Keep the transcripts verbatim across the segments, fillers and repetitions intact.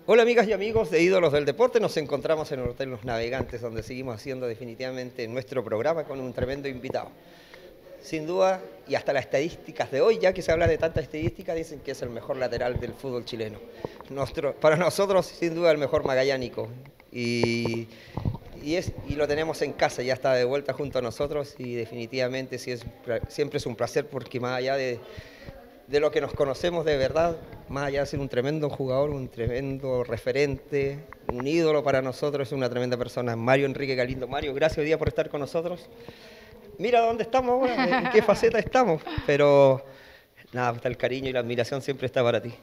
Hola amigas y amigos de Ídolos del Deporte, nos encontramos en el Hotel Los Navegantes, donde seguimos haciendo definitivamente nuestro programa con un tremendo invitado. Sin duda, y hasta las estadísticas de hoy, ya que se habla de tantas estadísticas, dicen que es el mejor lateral del fútbol chileno. Nuestro, para nosotros, sin duda, el mejor magallánico. Y, y, es, y lo tenemos en casa, ya está de vuelta junto a nosotros y definitivamente sí es, siempre es un placer porque más allá de... de lo que nos conocemos de verdad, más allá de ser un tremendo jugador, un tremendo referente, un ídolo para nosotros, es una tremenda persona. Mario Enrique Galindo. Mario, gracias hoy día por estar con nosotros. Mira dónde estamos ahora, en qué faceta estamos, pero nada, hasta el cariño y la admiración siempre está para ti.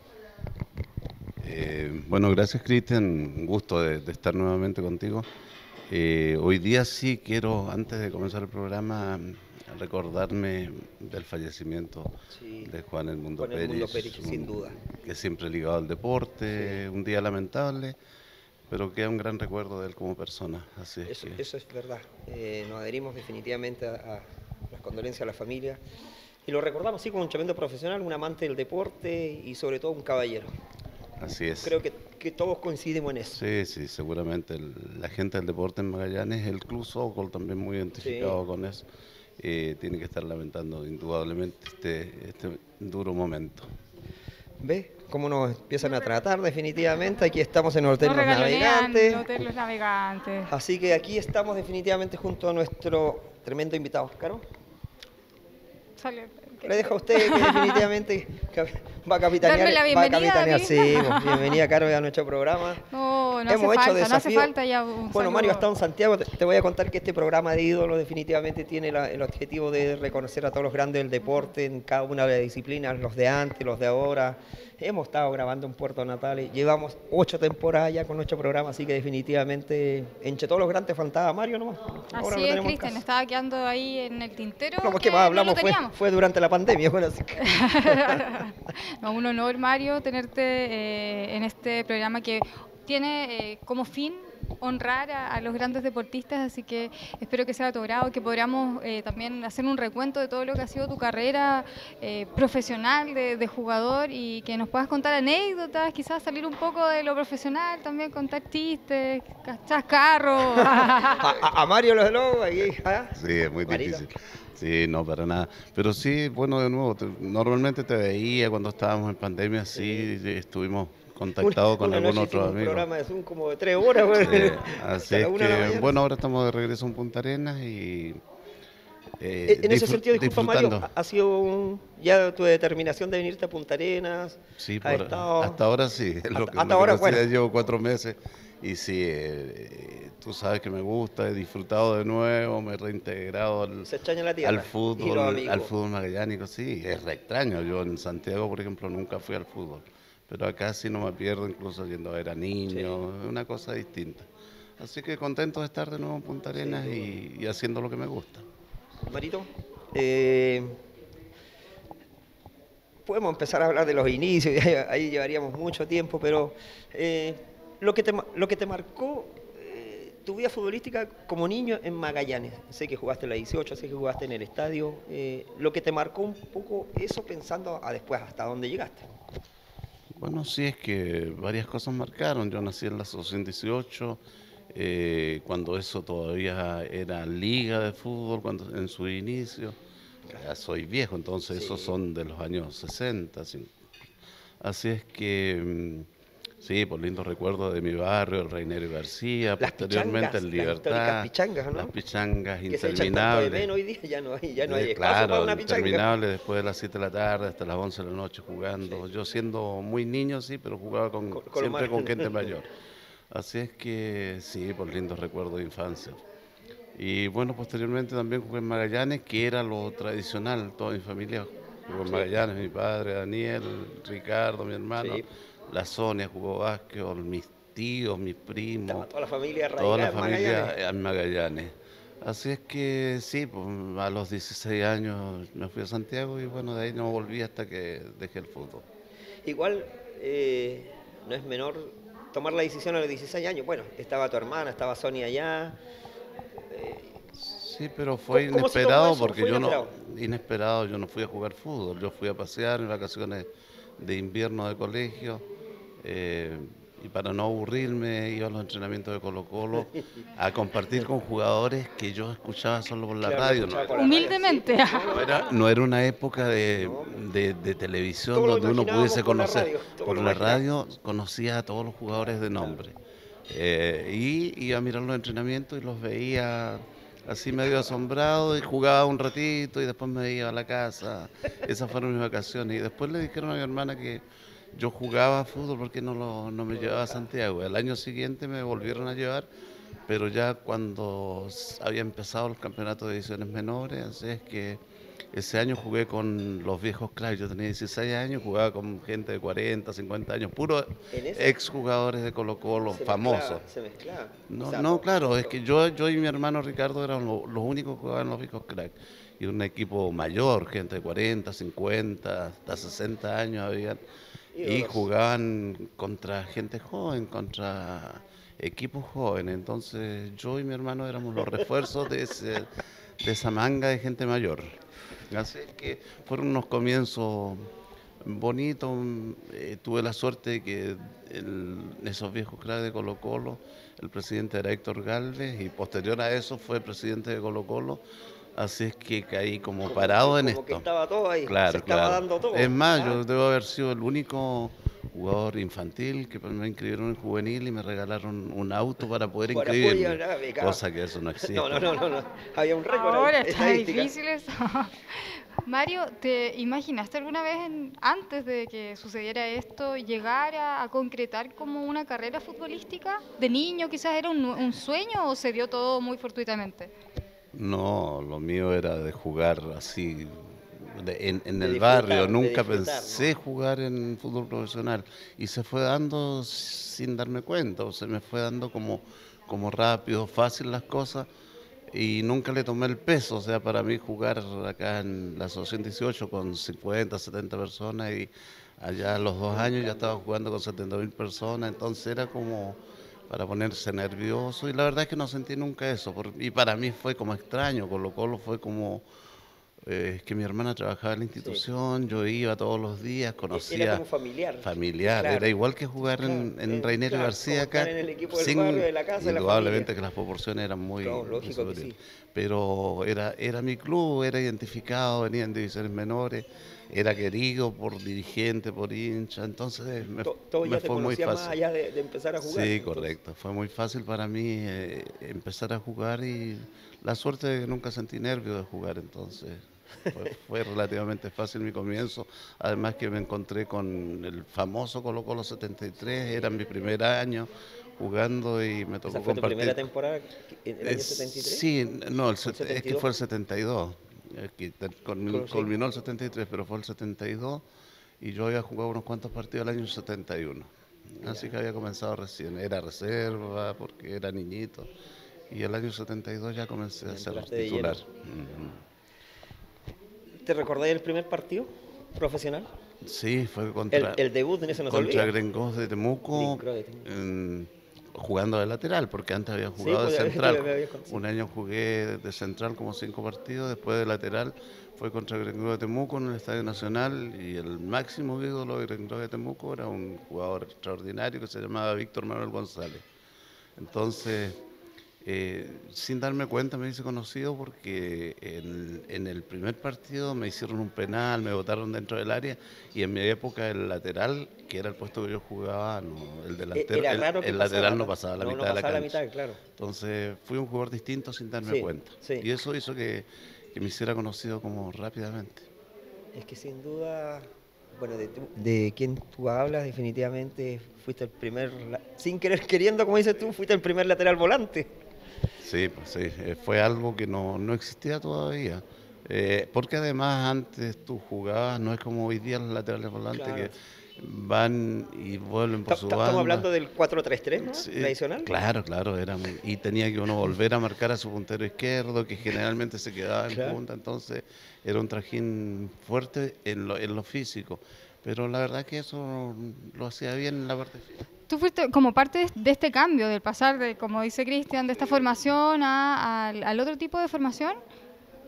Eh, bueno, gracias Cristian, un gusto de, de estar nuevamente contigo. Eh, hoy día sí quiero, antes de comenzar el programa, recordarme del fallecimiento Sí, de Juan El Mundo Juan El Mundo Pérez, Pérez, sin duda. que siempre ligado al deporte, Sí. un día lamentable, pero queda un gran recuerdo de él como persona. Así es Eso, que... eso es verdad. Eh, nos adherimos definitivamente a, a las condolencias a la familia y lo recordamos así como un tremendo profesional, un amante del deporte y sobre todo un caballero. Así es. Creo que, que todos coincidimos en eso. Sí, sí, seguramente el- la gente del deporte en Magallanes, el Club Sokol también muy identificado Sí. con eso, eh, tiene que estar lamentando indudablemente este, este duro momento. ¿Ves cómo nos empiezan a tratar definitivamente? Aquí estamos en el Hotel Nos Los regalonean Navegantes. el Hotel Los Navegantes. Así que aquí estamos definitivamente junto a nuestro tremendo invitado. ¿Caro? Sale. Le dejo a usted que definitivamente va a capitanear. Darme la va a bienvenida capitanear, a mí. sí, pues, bienvenida Caro a nuestro programa. No, no Hemos hace hecho falta, no hace desafío. falta ya un Bueno, saludo. Mario ha estado en Santiago. Te, te voy a contar que este programa de ídolos definitivamente tiene la- el objetivo de reconocer a todos los grandes del deporte en cada una de las disciplinas, los de antes, los de ahora. Hemos estado grabando en Puerto Natales, llevamos ocho temporadas ya con nuestro programa, así que definitivamente entre todos los grandes faltaba Mario nomás. Ahora Así lo es, tenemos en Cristian, casa. estaba quedando ahí en el tintero. No, porque que más no hablamos lo fue, teníamos. fue durante la pandemia. Bueno, así que... No, un honor, Mario, tenerte eh, en este programa que tiene eh, como fin honrar a, a los grandes deportistas, así que espero que sea de tu agrado, que podamos eh, también hacer un recuento de todo lo que ha sido tu carrera eh, profesional de, de jugador y que nos puedas contar anécdotas, quizás salir un poco de lo profesional, también contar chistes, chascarros. a, a- a Mario los lobos, ahí, ¿ah? Sí, es muy Marito. difícil. Sí, no, para nada. Pero sí, bueno, de nuevo, te- normalmente te veía cuando estábamos en pandemia, sí, estuvimos contactados con Una algunos noche otros hicimos un amigos. programa de Zoom como de tres horas, güey. Sí, así Hasta la es una de la que, mañana. bueno, ahora estamos de regreso en Punta Arenas y eh, En ese disfr- sentido, disculpa Mario, disfrutando. ha sido un- ya tu determinación de venirte a Punta Arenas. Sí, ha por- estado- hasta ahora sí, es lo Hasta- que, hasta lo que ahora, no sé, bueno. ya llevo cuatro meses y sí, eh, tú sabes que me gusta, he disfrutado de nuevo, me he reintegrado al, Se extraña la tierra al y los fútbol, amigos. al fútbol magallánico, sí, es re extraño, yo en Santiago, por ejemplo, nunca fui al fútbol, pero acá sí no me pierdo, incluso yendo a ver a niños, es una cosa distinta. Así que contento de estar de nuevo en Punta Arenas y, y haciendo lo que me gusta. Marito, eh, podemos empezar a hablar de los inicios, y ahí, ahí llevaríamos mucho tiempo, pero eh, lo, que te, ma- lo que te marcó eh, tu vida futbolística como niño en Magallanes, sé que jugaste en la dieciocho, sé que jugaste en el estadio, eh, lo que te marcó un poco eso pensando a después hasta dónde llegaste. Bueno, sí, es que varias cosas marcaron. Yo nací en la asociación dieciocho, eh, cuando eso todavía era liga de fútbol, cuando en su inicio. Ya soy viejo, entonces esos Sí. son de los años sesenta. Sí. Así es que, mm, sí, por lindos recuerdos de mi barrio, el Reynero García, Las posteriormente pichangas, el las Libertad, históricas pichangas, ¿no? las pichangas Que se echan tanto de interminables. menos hoy día, ya no hay, ya no hay Eh, espacio para claro, una pichanga. interminable después de las siete de la tarde hasta las once de la noche jugando. Yo siendo muy niño, sí, pero jugaba con, Con- con lo siempre más- con gente mayor. Así es que sí, por lindos recuerdos de infancia. Y bueno, posteriormente también jugué en Magallanes, que era lo tradicional. Toda mi familia jugó en Magallanes, mi padre, Daniel, Ricardo, mi hermano, Sí. la Sonia jugó básquetbol, mis tíos, mis primos. Estaba toda la familia Toda la arraigada en familia Magallanes. en Magallanes. Así es que sí, pues, a los dieciséis años me fui a Santiago y bueno, de ahí no volví hasta que dejé el fútbol. Igual eh, no es menor tomar la decisión a los dieciséis años. Bueno, estaba tu hermana, estaba Sonia allá. Sí, pero fue ¿Cómo- cómo se tomó inesperado eso? porque ¿Fue yo no, inesperado? inesperado, yo no fui a jugar fútbol, yo fui a pasear en vacaciones de invierno de colegio eh, y para no aburrirme iba a los entrenamientos de Colo-Colo a compartir con jugadores que yo escuchaba solo por la Claro, radio. escuchaba ¿no? por la Humildemente. radio, sí. No era, no era una época de, de- de televisión Todo lo donde uno imaginábamos pudiese por la conocer. radio, todo Por lo la imaginábamos. radio conocía a todos los jugadores de nombre. Eh, y iba a mirar los entrenamientos y los veía así medio asombrado y jugaba un ratito y después me iba a la casa. Esas fueron mis vacaciones. Y después le dijeron a mi hermana que yo jugaba fútbol porque no, lo, no me llevaba a Santiago. El año siguiente me volvieron a llevar, pero ya cuando s- había empezado el campeonato de divisiones menores, así es que ese año jugué con los viejos cracks. Yo tenía dieciséis años, jugaba con gente de cuarenta, cincuenta años, puros En esa exjugadores de Colo-Colo, se famosos. mezclaba, se mezclaba. No, O sea, no, todo- claro, es todo. que yo, yo y mi hermano Ricardo eran lo- los únicos que jugaban los viejos cracks. Y un equipo mayor, gente de cuarenta, cincuenta, hasta sesenta años habían. Y Ídolos. jugaban contra gente joven, contra equipos jóvenes. Entonces yo y mi hermano éramos los refuerzos de, ese, de esa manga de gente mayor. Así es que fueron unos comienzos bonitos. Eh, tuve la suerte de que el- esos viejos cracks de Colo-Colo, el presidente era Héctor Galvez y posterior a eso fue presidente de Colo-Colo. Así es que caí como Como parado que- en como que esto. estaba todo ahí, Claro, se estaba claro. dando todo. Es más, Ah, yo debo haber sido el único jugador infantil que me inscribieron en juvenil y me regalaron un auto para poder Para poder inscribirme. llegar a becar. Cosa que eso no existe. No, no, no, no, no. Había un récord ahí, Ahora está estadística. difícil eso. Mario, ¿te imaginaste alguna vez, en- antes de que sucediera esto, llegar a, a concretar como una carrera futbolística? ¿De niño quizás era un, un sueño o se dio todo muy fortuitamente? No, lo mío era de jugar así de- en, en De el disfrutar, barrio. de Nunca disfrutar, pensé jugar en fútbol profesional y se fue dando sin darme cuenta, o se me fue dando como, como rápido, fácil las cosas y nunca le tomé el peso. O sea, para mí jugar acá en la Asociación dieciocho con cincuenta, setenta personas y allá a los dos años ya estaba jugando con setenta mil personas, entonces era como para ponerse nervioso y la verdad es que no sentí nunca eso por- y para mí fue como extraño. Colo-Colo fue como eh, es que mi hermana trabajaba en la institución, yo iba todos los días, Era conocía como familiar. familiar, Claro. era igual que jugar en, Claro, en eh, Rainero claro, García como acá, estar en el equipo del sin- barrio, de la casa, de la indudablemente familia. que las proporciones eran muy, No, muy lógico que superiores. sí. Pero era, era mi club, era identificado, venía en divisiones menores, era querido por dirigente, por hincha, entonces me, To- Todo me ya te fue muy conocía más fácil. allá de, de empezar a jugar. Sí, entonces. correcto. Fue muy fácil para mí eh, empezar a jugar y la suerte de que nunca sentí nervios de jugar, entonces fue, fue relativamente fácil mi comienzo. Además que me encontré con el famoso Colo-Colo setenta y tres, era mi primer año jugando y me tocó ¿Esa fue tu compartir. primera temporada en el año Eh, setenta y tres? Sí, no, el set- es que setenta y dos? fue el setenta y dos. Es que te- culmin- Claro, sí. culminó el setenta y tres, pero fue el setenta y dos y yo había jugado unos cuantos partidos el año setenta y uno. Así que había comenzado recién. Era reserva porque era niñito. Y el año setenta y dos ya comencé a Ya ser entraste de titular. lleno. Ujú. ¿Te recordáis el primer partido profesional? Sí, fue El, contra, el debut en ese no se contra olvida. Grengos de Temuco, Grengos de Temuco. en- jugando de lateral, porque antes había jugado pues, de ya- central. ya me habías contado. Un año jugué de central como cinco partidos, después de lateral fue contra Grengos de Temuco en el Estadio Nacional y el máximo ídolo de Grengos de Temuco era un jugador extraordinario que se llamaba Víctor Manuel González. Entonces, eh, sin darme cuenta me hice conocido porque en, en el primer partido me hicieron un penal, me botaron dentro del área y en mi época el lateral, que era el puesto que yo jugaba, no, el delantero, Era el, raro que el pasara, lateral no pasaba la no, no mitad de la pasaba cancha. la mitad, claro. Entonces fui un jugador distinto sin darme Sí, cuenta. sí. Y eso hizo que, que me hiciera conocido como rápidamente. Es que sin duda, bueno, de, tú- de quien tú hablas, definitivamente fuiste el primer, la- sin querer queriendo, como dices tú, fuiste el primer lateral volante. Sí, pues sí, eh, fue algo que no, no existía todavía. Eh, porque además antes tú jugabas, no es como hoy día los laterales volantes Claro. que van y vuelven por Ta- su ta- banda. Estamos hablando del cuatro tres tres, ¿no? Sí, Tradicional. Claro, claro, era muy- y tenía que uno volver a marcar a su puntero izquierdo, que generalmente se quedaba en Claro. punta, entonces era un trajín fuerte en lo, en lo físico. Pero la verdad que eso lo hacía bien en la parte física. Tú fuiste como parte de, de este cambio, del pasar de, como dice Cristian, de esta formación a- al, al otro tipo de formación.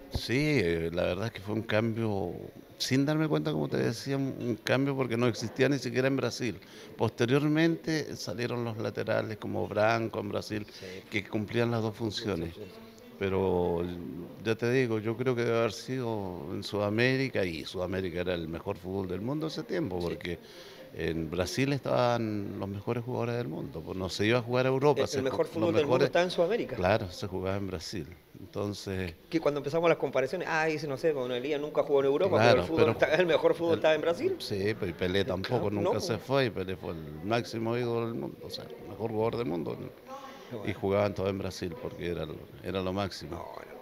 Sí, eh, la verdad es que fue un cambio, sin darme cuenta, como te decía, un un cambio porque no existía ni siquiera en Brasil. Posteriormente salieron los laterales como Branco en Brasil, Sí, que cumplían las dos muchas funciones. veces. Pero ya te digo, yo creo que debe haber sido en Sudamérica, y Sudamérica era el mejor fútbol del mundo ese tiempo, Sí. porque en Brasil estaban los mejores jugadores del mundo, pues no se iba a jugar a Europa, El, el se ju- mejor los fútbol del mundo mejores, está en Sudamérica. claro, se jugaba en Brasil. Entonces, Que cuando empezamos las comparaciones, ah, dice, no sé, bueno, Elías nunca jugó en Europa, pero el claro, fútbol, pero está- el mejor fútbol el- estaba en Brasil. sí, pues y Pelé tampoco Claro, no, nunca pues. se fue, y Pelé fue el máximo ídolo del mundo, o sea, el mejor jugador del mundo, ¿no? Qué Y bueno. jugaban todo en Brasil porque era, lo- era lo máximo. No, no.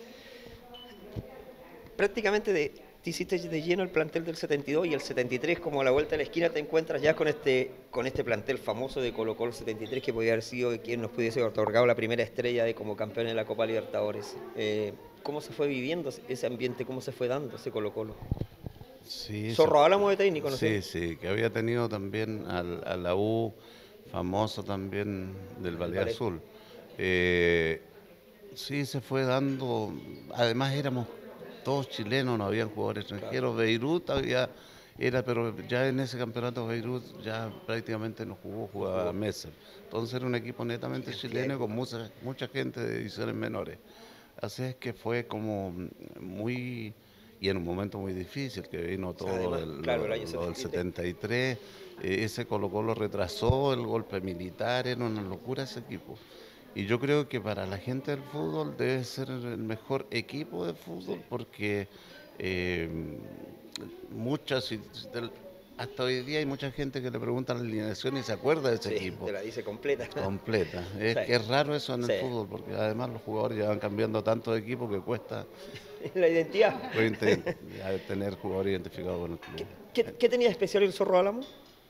Prácticamente de, te hiciste de lleno el plantel del setenta y dos y el setenta y tres, como a la vuelta de la esquina te encuentras ya con este, con este plantel famoso de Colo Colo setenta y tres, que podía haber sido quien nos pudiese otorgado la primera estrella de como campeón de la Copa Libertadores. Eh, ¿Cómo se fue viviendo ese ambiente? ¿Cómo se fue dando ese Colo Colo? Sí, se- Zorro Álamo de técnico, ¿no sí, sé? sí, que había tenido también al, a la U, famoso también del Valle Valle. Azul. Eh, sí, se fue dando, además éramos todos chilenos, no habían jugadores extranjeros. Beirut había, era, pero ya en ese campeonato Beirut ya prácticamente no jugó, jugaba Messer. Entonces era un equipo netamente chileno con mucha, mucha gente de divisiones menores. Así es que fue como muy, y en un momento muy difícil, que vino todo Además, el- claro, lo, el año lo del setenta y tres. setenta y tres, eh, ese Colo Colo retrasó el golpe militar, era una locura ese equipo. Y yo creo que para la gente del fútbol debe ser el mejor equipo de fútbol porque eh, muchas, y del- hasta hoy día hay mucha gente que le pregunta la alineación y se acuerda de ese Sí, equipo te la dice completa. completa. Es Sí. que es raro eso en el Sí. fútbol porque además los jugadores ya van cambiando tanto de equipo que cuesta La identidad. cuesta ya tener jugadores identificados con el club. ¿Qué, qué tenía de especial el Zorro Álamo?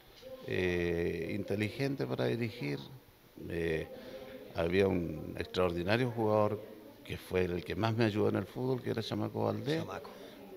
Eh, inteligente para dirigir. eh, había un extraordinario jugador que fue el que más me ayudó en el fútbol, que era Chamaco Valdés. Chamaco.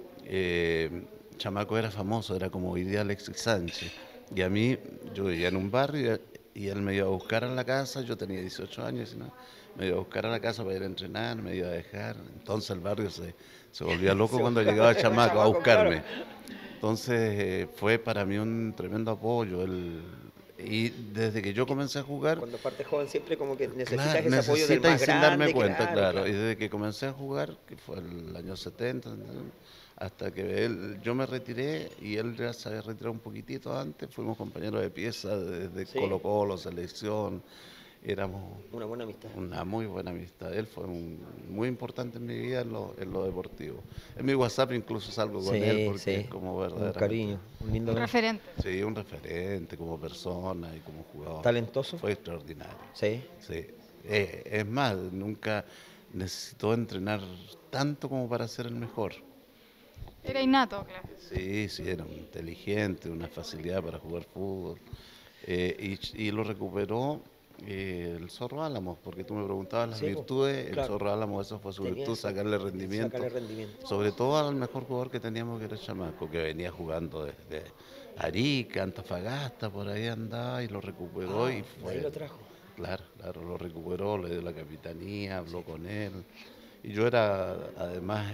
Eh, Chamaco era famoso, era como hoy día Alexis Sánchez. Y a mí, yo vivía en un barrio y él me iba a buscar a la casa, yo tenía dieciocho años, ¿no? Me iba a buscar a la casa para ir a entrenar, me iba a dejar. Entonces el barrio se, se volvía loco Se cuando volvía- llegaba Chamaco a Chamaco, buscarme. claro. Entonces eh, fue para mí un tremendo apoyo. Él, y desde que yo comencé a jugar, Cuando parte joven siempre como que necesitas claro, ese apoyo del necesita y más sin grande. darme cuenta, claro, claro. claro. Y desde que comencé a jugar, que fue el año setenta, ¿no? Hasta que él, yo me retiré y él ya se había retirado un poquitito antes, fuimos compañeros de pieza desde Sí. Colo Colo, selección, éramos Una buena amistad. una muy buena amistad. Él fue un- muy importante en mi vida en lo, en lo deportivo. En mi WhatsApp incluso salgo con Sí, él porque sí. es como Un verdaderamente... cariño, un lindo Un referente. Sí, un referente como persona y como jugador. talentoso. Fue extraordinario. Sí. Sí. Eh, es más, nunca necesitó entrenar tanto como para ser el mejor. Era innato, claro. Sí, sí, era un inteligente, una facilidad para jugar fútbol. Eh, y, y lo recuperó eh, el Zorro Álamos, porque tú me preguntabas las Sí, po, virtudes, el claro. Zorro Álamos, eso fue su Tenía virtud, esa- sacarle rendimiento. Sacarle rendimiento. Sobre todo al mejor jugador que teníamos, que era Chamaco, que venía jugando desde Arica, Antofagasta, por ahí andaba y lo recuperó Ah, y de fue. ahí lo trajo. Claro, claro, lo recuperó, le dio la capitanía, habló con él. Y yo era además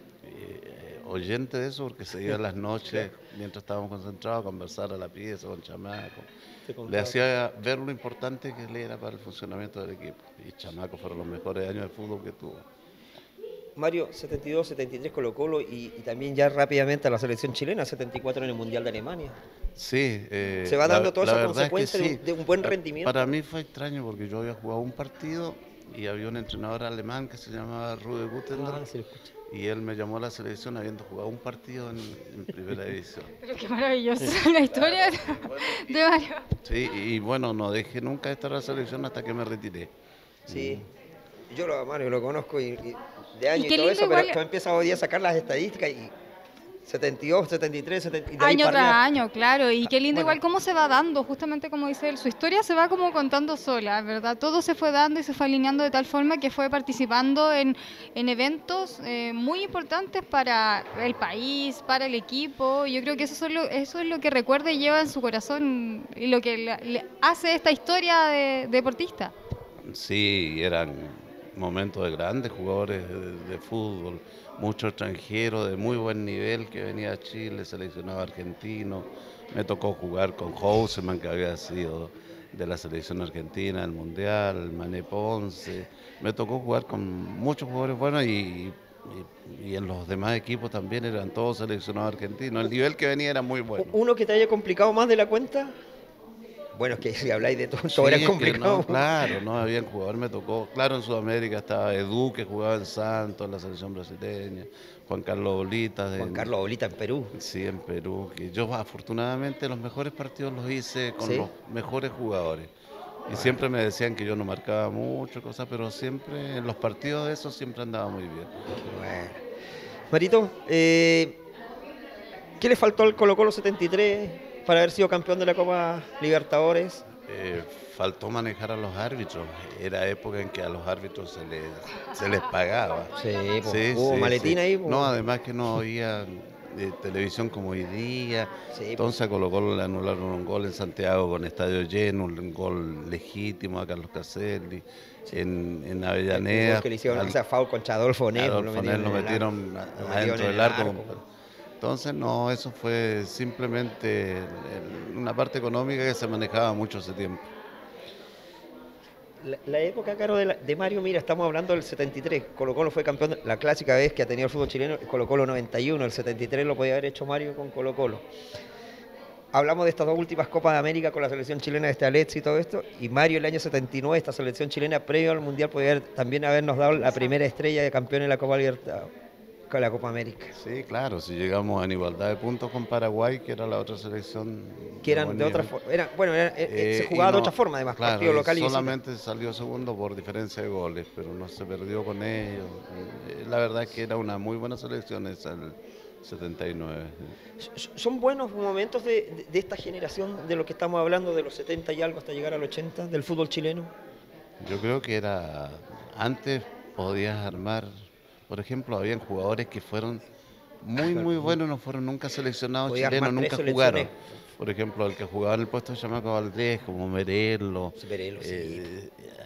eh, oyente de eso porque se iba las noches mientras estábamos concentrados a conversar a la pieza con Chamaco. Te Le contaba. hacía ver lo importante que él era para el funcionamiento del equipo. Y Chamaco fueron los mejores años de fútbol que tuvo. Mario, setenta y dos, setenta y tres Colo Colo y, y también ya rápidamente a la selección chilena, setenta y cuatro en el Mundial de Alemania. Sí. eh, Se va la- dando toda la esa verdad es que consecuencia de un- sí. de un buen Pa- rendimiento. Para mí fue extraño porque yo había jugado un partido y había un entrenador alemán que se llamaba Rude Gutenberg. Ah, sí lo escuché. Y él me llamó a la selección habiendo jugado un partido en, en primera división. Pero qué maravillosa la historia de Mario. Sí, y bueno, no dejé nunca de estar en la selección hasta que me retiré. Sí. Yo lo, Mario, lo conozco y, y de años Y y, qué todo lindo eso, pero igual- tú empiezas hoy día a sacar las estadísticas y setenta y dos, setenta y tres, setenta y de ahí Año para tras arriba. año, claro, y qué lindo Bueno. igual cómo se va dando, justamente como dice él, su historia se va como contando sola, ¿verdad? Todo se fue dando y se fue alineando de tal forma que fue participando en, en eventos eh, muy importantes para el país, para el equipo. Yo creo que eso, son lo- eso es lo que recuerda y lleva en su corazón y lo que le, le hace esta historia de deportista. Sí, eran momentos de grandes jugadores de, de fútbol, muchos extranjeros de muy buen nivel que venía a Chile, seleccionado argentino. Me tocó jugar con Houseman, que había sido de la selección argentina, el Mundial, Mané Ponce. Me tocó jugar con muchos jugadores buenos y, y, y en los demás equipos también eran todos seleccionados argentinos. El nivel que venía era muy bueno. ¿Uno que te haya complicado más de la cuenta? Bueno, es que si habláis de todo, todo Sí, era es que complicado. no, claro, no había jugador, me tocó. Claro, en Sudamérica estaba Edu, que jugaba en Santos, en la selección brasileña, Juan Carlos Bolitas. Juan en- Carlos Bolita en Perú. Sí, en Perú, que yo afortunadamente los mejores partidos los hice con ¿Sí? los mejores jugadores. Y siempre me decían que yo no marcaba mucho, cosas, pero siempre en los partidos de esos siempre andaba muy bien. Bueno. Marito, eh, ¿qué le faltó al Colo-Colo setenta y tres para haber sido campeón de la Copa Libertadores? Eh, faltó manejar a los árbitros. Era época en que a los árbitros se les, se les pagaba. Sí, pues, Sí, hubo sí, maletín sí. ahí. Pues. No, además que no había eh, televisión como hoy día. Sí, Entonces a Colo Colo le anularon un gol en Santiago con estadio lleno, un gol legítimo a Carlos Caselli. En, en el Avellaneda. gol que le hicieron, al- o sea, foul contra Adolfo Neto. Adolfo Nel lo metieron a- lo adentro metieron en del el arco. arco. Entonces, no, eso fue simplemente el- una parte económica que se manejaba mucho ese tiempo. La, la época, Caro, de, la- de Mario, mira, estamos hablando del setenta y tres. Colo-Colo fue campeón, la clásica vez que ha tenido el fútbol chileno, Colo-Colo noventa y uno. El setenta y tres lo podía haber hecho Mario con Colo-Colo. Hablamos de estas dos últimas Copas de América con la selección chilena de este Alex y todo esto. Y Mario, el año setenta y nueve, esta selección chilena, previo al Mundial, podía haber- también habernos dado la primera estrella de campeón en la Copa Libertad, con la Copa América. Sí, claro, si llegamos en igualdad de puntos con Paraguay, que era la otra selección. Que eran buen de otra nivel. forma. Era, bueno, era- eh, Eh, se y jugaba de no- otra forma, además, claro, partido y local y visita. solamente salió segundo por diferencia de goles, pero no se perdió con ellos. Eh, La verdad es que era una muy buena selección esa, el setenta y nueve. Son buenos momentos de, de- de esta generación, de lo que estamos hablando, de los setenta y algo hasta llegar al ochenta, del fútbol chileno. Yo creo que era, antes podías armar, por ejemplo, habían jugadores que fueron muy, muy buenos, no fueron nunca seleccionados Podía chilenos, armar nunca tres jugaron. selecciones. Por ejemplo, el que jugaba en el puesto de Chamaco Valdés, como Merelo, Merelo, sí. eh,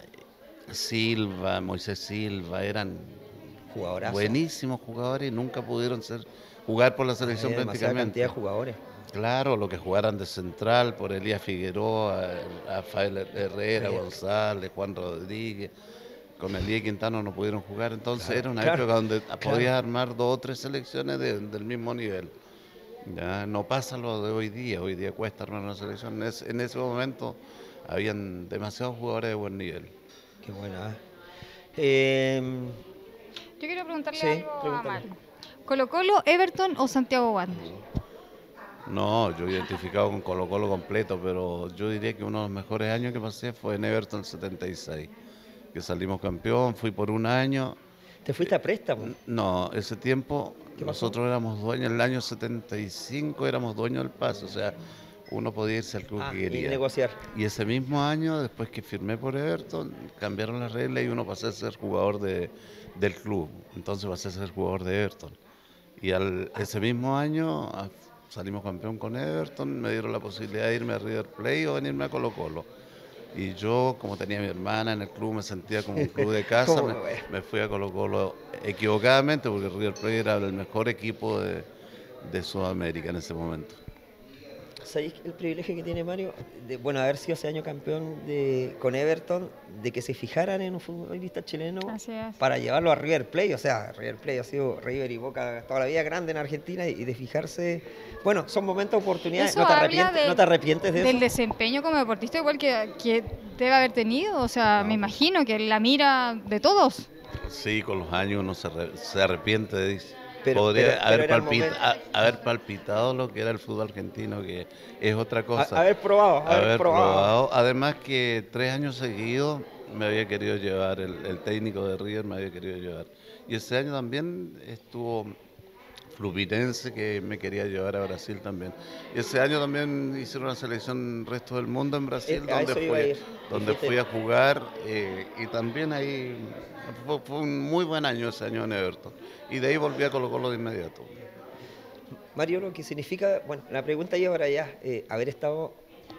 Silva, Moisés Silva, eran Jugadorazo. buenísimos jugadores y nunca pudieron ser jugar por la selección Hay demasiada prácticamente. cantidad de jugadores. Claro, lo que jugaran de central, por Elías Figueroa, Rafael Herrera, González, Juan Rodríguez, con Elías Quintano no pudieron jugar, entonces Claro, era una claro, época donde claro. podías armar dos o tres selecciones de- del mismo nivel. Ya no pasa lo de hoy día, hoy día cuesta armar una selección. En ese, en ese momento habían demasiados jugadores de buen nivel. Qué buena. ¿eh? Eh, Yo quiero preguntarle Sí, algo a pregúntale. Mario. ¿Colo-Colo, Everton o Santiago Wanderers? No, yo identificado con Colo Colo completo, pero yo diría que uno de los mejores años que pasé fue en Everton setenta y seis, que salimos campeón, fui por un año. Te fuiste a préstamo. No, ese tiempo ¿Qué pasó? nosotros éramos dueños, en el año setenta y cinco éramos dueños del pase, o sea, uno podía irse al club Ah, que y quería. negociar. Y ese mismo año, después que firmé por Everton, cambiaron las reglas y uno pasó a ser jugador de, del club, entonces pasé a ser jugador de Everton. Y al, ese mismo año ah, salimos campeón con Everton, me dieron la posibilidad de irme a River Plate o venirme a Colo Colo. Y yo, como tenía a mi hermana en el club, me sentía como un club de casa, ¿Cómo me, ves? me fui a Colo Colo equivocadamente porque River Plate era el mejor equipo de, de Sudamérica en ese momento. ¿Sabéis el privilegio que tiene Mario? De, bueno, haber sido ese año campeón de, con Everton, de que se fijaran en un futbolista chileno Así es. para llevarlo a River Plate. O sea, River Plate ha sido River y Boca toda la vida grande en Argentina y, y de fijarse. Bueno, son momentos, oportunidades. Eso ¿No te, habla arrepientes, del- ¿No te arrepientes de Del eso? desempeño como deportista igual que, que debe haber tenido, o sea, No. me imagino que la mira de todos. Sí, con los años uno se, re- se arrepiente de eso. Pero- Podría pero- haber, pero era el palpit- momento. a- haber palpitado lo que era el fútbol argentino, que es otra cosa. A- haber probado, haber, probado. Además que tres años seguidos me había querido llevar, el, el técnico de River me había querido llevar. Y ese año también estuvo Fluminense, que me quería llevar a Brasil también. Y ese año también hicieron una selección resto del mundo en Brasil, Eh, a eso donde, iba a fui, ir. donde Dijiste- fui a jugar eh, y también ahí fue, fue un muy buen año ese año en Everton. Y de ahí volví a Colo Colo de inmediato. Mario, lo que significa, bueno, la pregunta iba para allá, eh, haber estado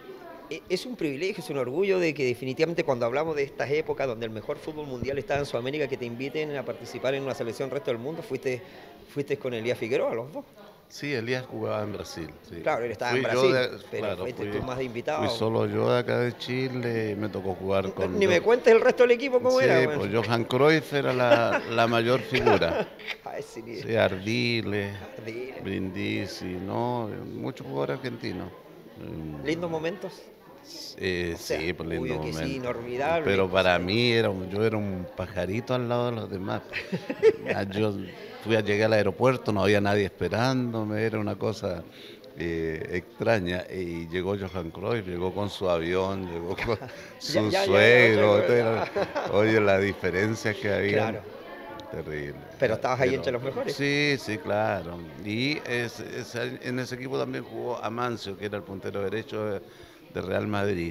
Es un privilegio, es un orgullo de que definitivamente cuando hablamos de estas épocas donde el mejor fútbol mundial está en Sudamérica, que te inviten a participar en una selección resto del mundo, fuiste, fuiste con Elías Figueroa, los dos. Sí, Elías jugaba en Brasil. Sí. Claro, él estaba fui en Brasil, de, pero claro, fuiste fui, tú más de invitado. Fui solo yo de acá de Chile y me tocó jugar con... Ni me cuentes el resto del equipo cómo sí, era. Sí, bueno. pues Johan Cruyff era la, la mayor figura. A ese nivel. Sí, Ardiles, Ardiles. Brindisi, ¿no? Muchos jugadores argentinos. ¿Lindos momentos? Eh, o sea, sí, por lindo obvio que momento. sí, inolvidable. Pero para mí era un, yo era un pajarito al lado de los demás. Yo fui a llegar al aeropuerto, no había nadie esperándome, era una cosa eh, extraña. Y llegó Johan Cruyff, llegó con su avión, llegó con su ya, ya, suegro. ya, ya, ya. Oye, la diferencia que había. Claro. Terrible. Pero estabas ahí Pero, entre los mejores. Sí, sí, claro. Y es, es, en ese equipo también jugó Amancio, que era el puntero derecho de, de Real Madrid.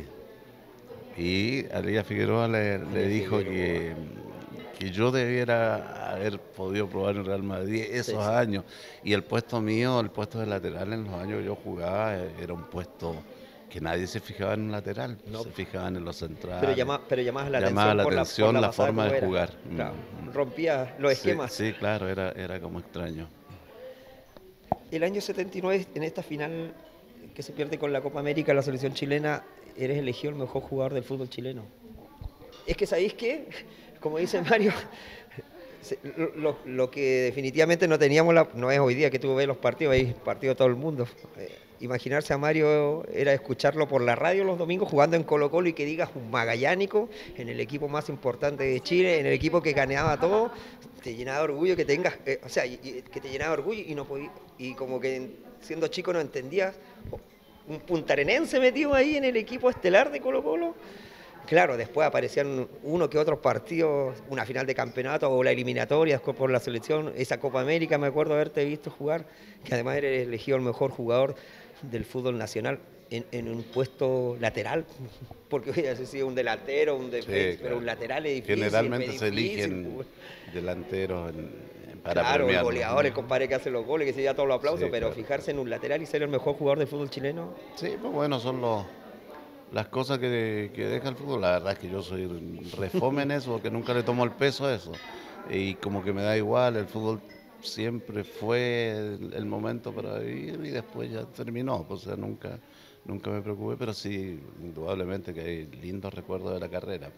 Y a Elías Figueroa le, le dijo que, que yo debiera haber podido probar en Real Madrid esos sí, sí. años. Y el puesto mío, el puesto de lateral en los años que yo jugaba, era un puesto que nadie se fijaba en un lateral, no. Se fijaban en los centrales. Pero, llama, pero llamabas la llamaba atención, la, por atención la, por la, la forma de jugar. Claro, rompía los esquemas. Sí, sí, claro, era, era como extraño. El año setenta y nueve, en esta final que se pierde con la Copa América, la selección chilena, eres elegido el mejor jugador del fútbol chileno. Es que, ¿sabéis qué? Como dice Mario, lo, lo que definitivamente no teníamos, la, no es hoy día que tú ves los partidos, veis partidos de todo el mundo. Eh, imaginarse a Mario era escucharlo por la radio los domingos jugando en Colo-Colo y que digas un magallánico en el equipo más importante de Chile, en el equipo que ganaba todo, te llenaba de orgullo que tengas, eh, o sea, y, y, que te llenaba de orgullo y no podía, y como que siendo chico no entendías, un puntarenense metido ahí en el equipo estelar de Colo-Colo. Claro, después aparecían uno que otros partidos, una final de campeonato o la eliminatoria por la selección, esa Copa América, me acuerdo haberte visto jugar, que además eres elegido el mejor jugador del fútbol nacional en, en un puesto lateral, porque hubiera sido un delantero, un defensa, sí, claro. Pero un lateral es difícil. Generalmente es se difícil, eligen pues. delanteros en, en, para claro, premiar, el goleador, ¿no? El compadre que hace los goles, que se da todos los aplausos, sí, pero claro. Fijarse en un lateral y ser el mejor jugador del fútbol chileno. Sí, pues bueno, son los... las cosas que, que deja el fútbol. La verdad es que yo soy refome en eso, porque nunca le tomo el peso a eso. Y como que me da igual, el fútbol siempre fue el, el momento para vivir y después ya terminó. O sea, nunca, nunca me preocupé, pero sí, indudablemente que hay lindos recuerdos de la carrera.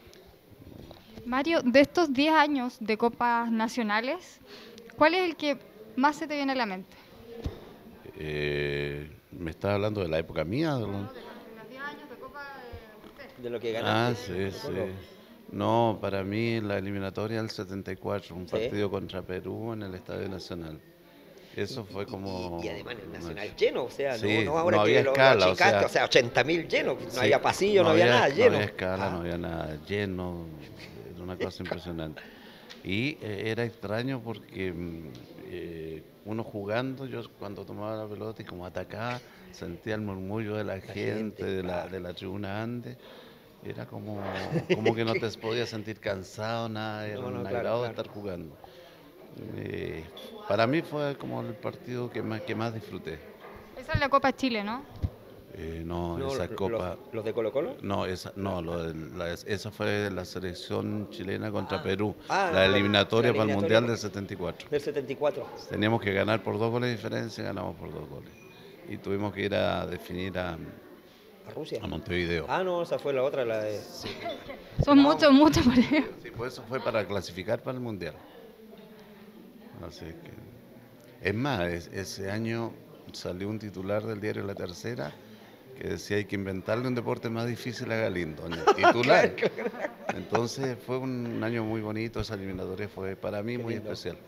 Mario, de estos diez años de Copas Nacionales, ¿cuál es el que más se te viene a la mente? Eh, ¿Me estás hablando de la época mía? De los... de lo que ganaste. Ah, sí, sí. No, para mí la eliminatoria del setenta y cuatro, un ¿Sí? partido contra Perú en el Estadio Nacional. Eso fue como... Y, y además el Nacional no, lleno, o sea, sí, no, no ahora no que había lo, escala, lo achicaste, o sea, o sea ochenta mil llenos, no sí, había pasillo, no, no había, había nada lleno. No había escala, ah. no había nada lleno, era una cosa impresionante. Y eh, era extraño porque eh, uno jugando, yo cuando tomaba la pelota y como atacaba, sentía el murmullo de la, la gente, gente, de, la, claro. de la tribuna Andes. Era como, como que no te podías sentir cansado, nada, era no, no, un claro, agrado claro. estar jugando. Eh, para mí fue como el partido que más, que más disfruté. Esa es la Copa Chile, ¿no? Eh, no, no, esa lo, Copa... Los, ¿Los de Colo-Colo? No, esa, no lo de la, esa fue la selección chilena contra ah. Perú, ah, la, no, eliminatoria la eliminatoria para el Mundial del setenta y cuatro. Del setenta y cuatro. Teníamos que ganar por dos goles de diferencia, ganamos por dos goles. Y tuvimos que ir a definir a... ¿A Rusia? A Montevideo. Ah, no, esa fue la otra, la de... Sí. Son no. muchos, muchos por ahí. Sí, pues eso fue para clasificar para el Mundial. Así que... Es más, es, ese año salió un titular del diario La Tercera que decía hay que inventarle un deporte más difícil a Galindo, en el titular. Entonces fue un año muy bonito, esa eliminatoria fue para mí Qué muy lindo. especial.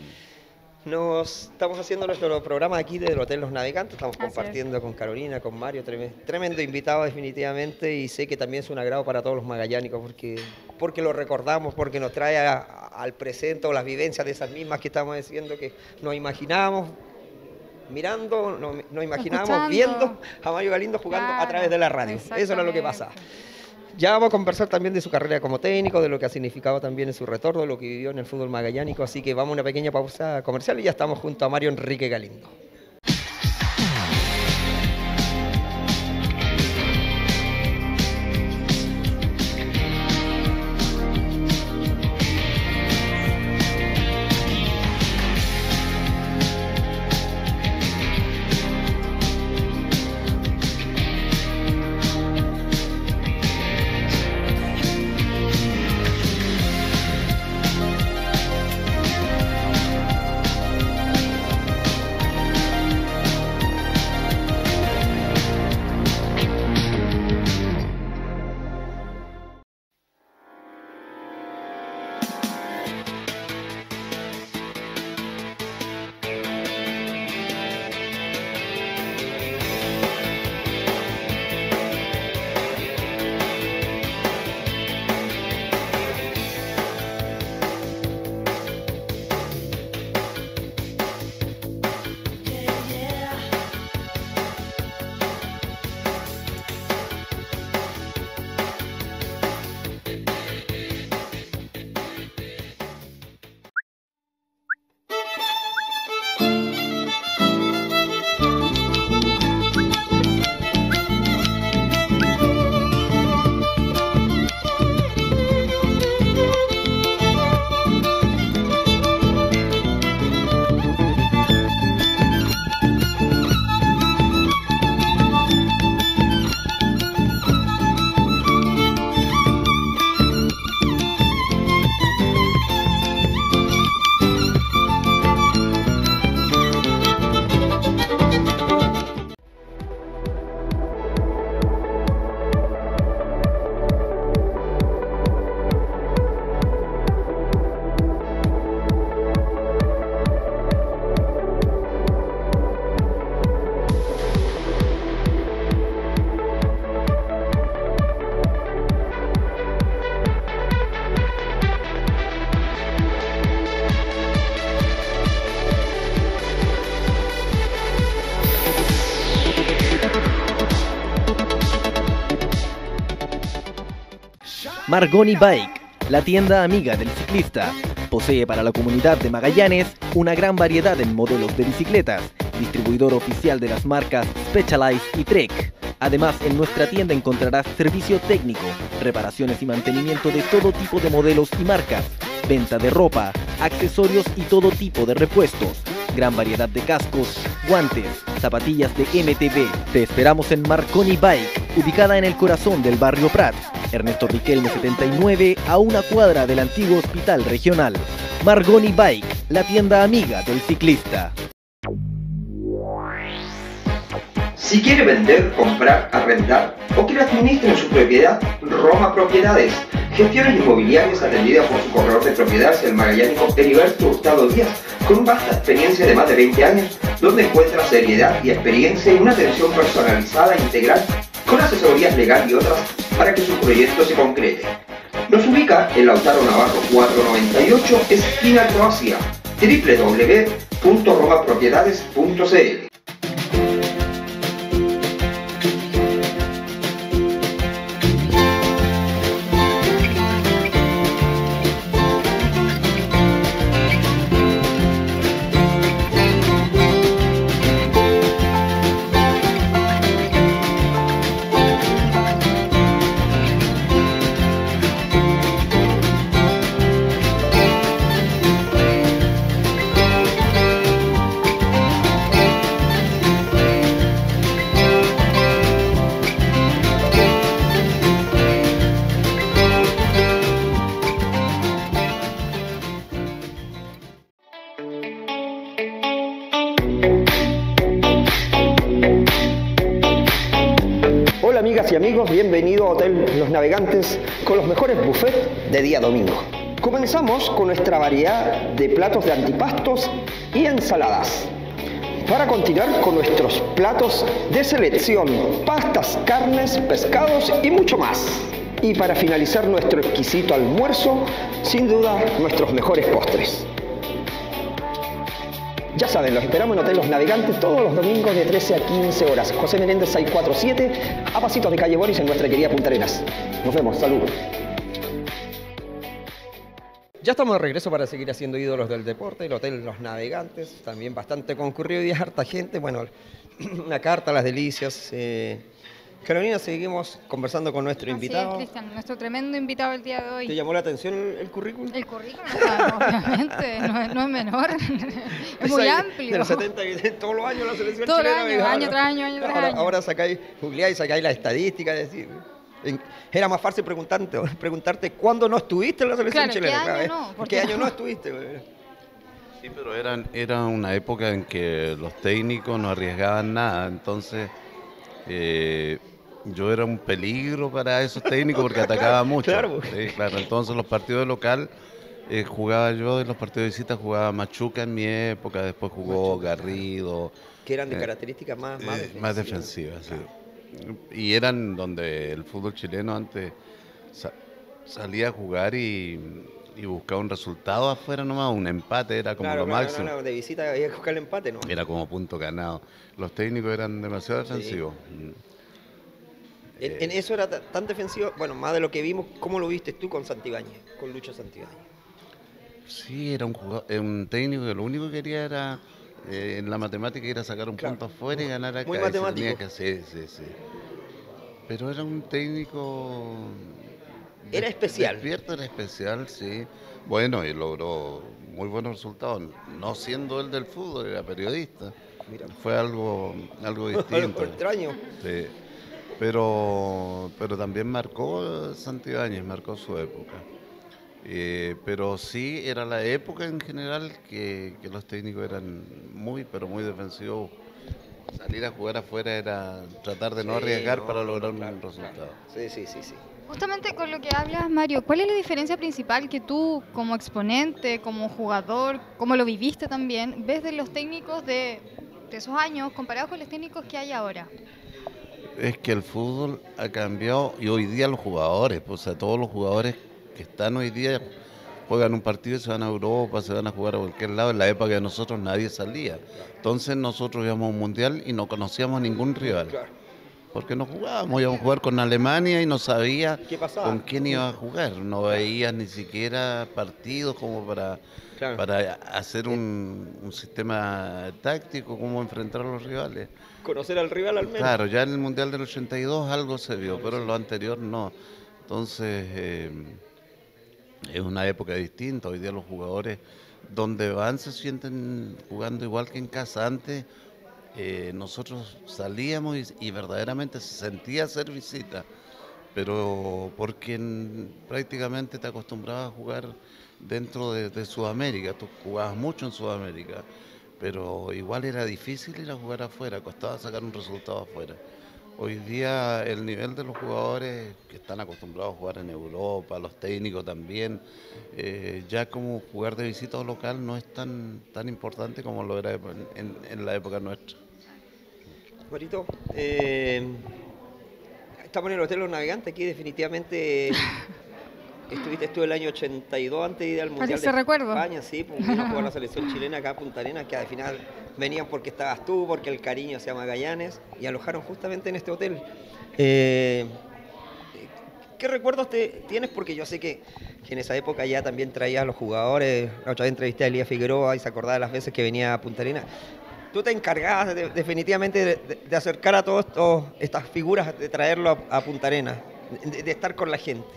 Nos estamos haciendo nuestro programa aquí del Hotel Los Navegantes, estamos Así compartiendo es. con Carolina, con Mario, tremendo, tremendo invitado definitivamente y sé que también es un agrado para todos los magallánicos porque, porque lo recordamos, porque nos trae a, a, al presente o las vivencias de esas mismas que estamos diciendo que nos imaginábamos mirando, nos, nos imaginábamos Escuchando. viendo a Mario Galindo jugando claro, a través de la radio, eso era lo que pasaba. Ya vamos a conversar también de su carrera como técnico, de lo que ha significado también en su retorno, de lo que vivió en el fútbol magallánico, así que vamos a una pequeña pausa comercial y ya estamos junto a Mario Enrique Galindo. Margoni Bike, la tienda amiga del ciclista. Posee para la comunidad de Magallanes una gran variedad en modelos de bicicletas, distribuidor oficial de las marcas Specialized y Trek. Además, en nuestra tienda encontrarás servicio técnico, reparaciones y mantenimiento de todo tipo de modelos y marcas, venta de ropa, accesorios y todo tipo de repuestos. Gran variedad de cascos, guantes, zapatillas de M T B. Te esperamos en Marconi Bike, ubicada en el corazón del barrio Prat, Ernesto Riquelme setenta y nueve, a una cuadra del antiguo hospital regional. Margoni Bike, la tienda amiga del ciclista. Si quiere vender, comprar, arrendar o que le administren su propiedad, Roma Propiedades. Gestiones inmobiliarias atendidas por su corredor de propiedades, el magallánico Heriberto Hurtado Díaz, con vasta experiencia de más de veinte años, donde encuentra seriedad y experiencia en una atención personalizada e integral, con asesorías legal y otras para que su proyecto se concrete. Nos ubica en Lautaro Navarro cuatrocientos noventa y ocho, esquina Croacia, doble u doble u doble u punto roma propiedades punto c l. Hola amigas y amigos, bienvenido a Hotel Los Navegantes con los mejores buffets de día domingo. Comenzamos con nuestra variedad de platos de antipastos y ensaladas, para continuar con nuestros platos de selección, pastas, carnes, pescados y mucho más. Y para finalizar nuestro exquisito almuerzo, sin duda nuestros mejores postres. Ya saben, los esperamos en Hotel Los Navegantes todos los domingos de trece a quince horas. José Menéndez seiscientos cuarenta y siete, a pasitos de calle Boris en nuestra querida Punta Arenas. Nos vemos, saludos. Ya estamos de regreso para seguir haciendo ídolos del deporte, el Hotel Los Navegantes, también bastante concurrido y harta gente. Bueno, una carta a las delicias. Eh... Carolina, seguimos conversando con nuestro Así invitado. es, Cristian, nuestro tremendo invitado el día de hoy. ¿Te llamó la atención el, el currículum? El currículum, obviamente, no es, no es menor, es muy amplio. De los setenta, todos los años la selección Todos los chilena. años, ahora, año tras año, año tras ahora, año. Ahora sacáis, googleáis, sacáis la estadística, es decir, en- era más fácil preguntarte, preguntarte cuándo no estuviste en la selección Claro, ¿qué chilena. año claro, ¿eh? no? ¿Por ¿Qué qué año no? no estuviste? güey? Sí, pero eran, era una época en que los técnicos no arriesgaban nada, entonces eh, yo era un peligro para esos técnicos porque atacaba mucho. claro. Sí, claro, entonces los partidos de local eh, jugaba yo, en los partidos de visita jugaba Machuca en mi época, después jugó Machuca, Garrido. Que eran de Eh, características más, más Eh, defensivas. más defensivas, sí. Y eran donde el fútbol chileno antes sa- salía a jugar y, y buscaba un resultado afuera nomás, un empate era como Claro, lo claro, máximo. no, no, de visita había que buscar el empate, ¿no? Era como punto ganado. Los técnicos eran demasiado Sí. defensivos. Mm. En, en eso era ta- tan defensivo, bueno, más de lo que vimos, ¿cómo lo viste tú con Santibáñez, con Lucho Santibáñez? Sí, era un, jugador, eh, un técnico que lo único que quería era, eh, en la matemática, era sacar un Claro. punto afuera y ganar acá. Muy y se matemático. tenía que- sí, sí, sí. Pero era un técnico... Era des- especial. Despierto, era especial, sí. Bueno, y logró muy buenos resultados. No siendo él del fútbol, era periodista. Mira. Fue algo, algo Algo distinto. extraño. Sí. Pero, pero también marcó Santibáñez, marcó su época. Eh, pero sí era la época en general que, que los técnicos eran muy, pero muy defensivos. Salir a jugar afuera era tratar de no Sí, arriesgar no, para no, lograr claro, un resultado. Sí, sí, sí, sí. Justamente con lo que hablas, Mario, ¿cuál es la diferencia principal que tú, como exponente, como jugador, como lo viviste también, ves de los técnicos de, de esos años comparados con los técnicos que hay ahora? Es que el fútbol ha cambiado y hoy día los jugadores, pues, o sea, todos los jugadores que están hoy día juegan un partido y se van a Europa, se van a jugar a cualquier lado. En la época de nosotros nadie salía. Entonces nosotros íbamos a un mundial y no conocíamos ningún rival. Claro. porque no jugábamos, íbamos a jugar con Alemania y no sabía ¿Qué pasaba? con quién iba a jugar, no veías ni siquiera partidos como para, Claro. para hacer un, un sistema táctico, cómo enfrentar a los rivales. Conocer al rival al menos. Claro, ya en el Mundial del ochenta y dos algo se vio, pero en lo anterior no. Entonces, eh, es una época distinta. Hoy día los jugadores, donde van, se sienten jugando igual que en casa. Antes, eh, nosotros salíamos y, y verdaderamente se sentía hacer visita, pero porque en- prácticamente te acostumbrabas a jugar dentro de, de Sudamérica. Tú jugabas mucho en Sudamérica, pero igual era difícil ir a jugar afuera, costaba sacar un resultado afuera. Hoy día el nivel de los jugadores que están acostumbrados a jugar en Europa, los técnicos también, eh, ya como jugar de visita o local no es tan, tan importante como lo era en, en- en la época nuestra. Marito, eh, estamos en el Hotel Los Navegantes, aquí definitivamente estuviste tú el año ochenta y dos antes de ir al Mundial Parece de recuerdo. España, sí, pues vino a jugar la selección chilena acá a Punta Arenas, que al final venían porque estabas tú, porque el cariño se llama Magallanes, y alojaron justamente en este hotel. Eh, ¿Qué recuerdos te tienes? Porque yo sé que, que en esa época ya también traías a los jugadores. La otra vez entrevisté a Elías Figueroa y se acordaba de las veces que venía a Punta Arenas. Tú te encargabas de- definitivamente de, de- de acercar a todas estas figuras, de traerlo a, a Punta Arenas, de, de estar con la gente.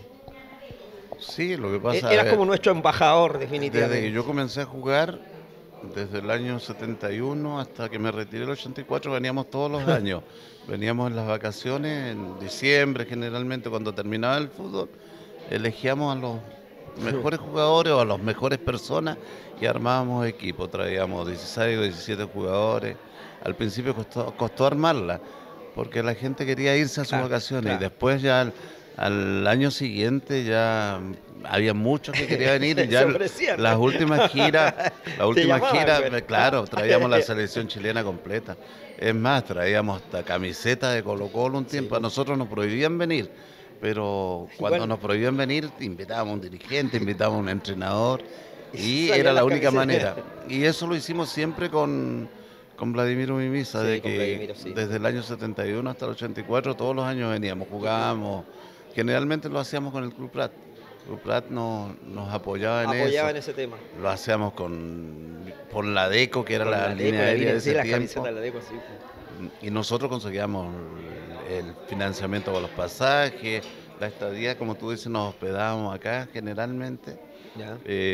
Sí, lo que E- pasa Eras es como nuestro embajador, desde definitivamente. que yo comencé a jugar, desde el año setenta y uno hasta que me retiré el ochenta y cuatro, veníamos todos los años. Veníamos en las vacaciones, en diciembre generalmente, cuando terminaba el fútbol, elegíamos a los mejores jugadores o a las mejores personas y armábamos equipo. Traíamos dieciséis o diecisiete jugadores. Al principio costó, costó armarla, porque la gente quería irse a sus Claro, vacaciones claro. y después ya al, al año siguiente ya había muchos que querían venir y Se ya ofrecían. las últimas giras, la última llamaban, gira, güey. claro, traíamos la selección chilena completa. Es más, traíamos hasta camiseta de Colo-Colo un tiempo. A nosotros nos prohibían venir, pero cuando Igual. nos prohibían venir, invitábamos a un dirigente, invitábamos a un entrenador y Salían era la las única camisetas. manera. Y eso lo hicimos siempre con, con Vladimiro Mimisa, Sí, de con que Vladimiro, sí. desde el año setenta y uno hasta el ochenta y cuatro todos los años veníamos, jugábamos. Generalmente lo hacíamos con el Club Prat. El Club Prat nos, nos apoyaba en Apoyaban eso. ese tema. Lo hacíamos con, con la DECO, que era Con la, la línea Deco, la aérea línea- de sí, ese la tiempo. camiseta de la Deco, sí. Y nosotros conseguíamos el el financiamiento para los pasajes, la estadía, como tú dices, nos hospedábamos acá generalmente. Ya.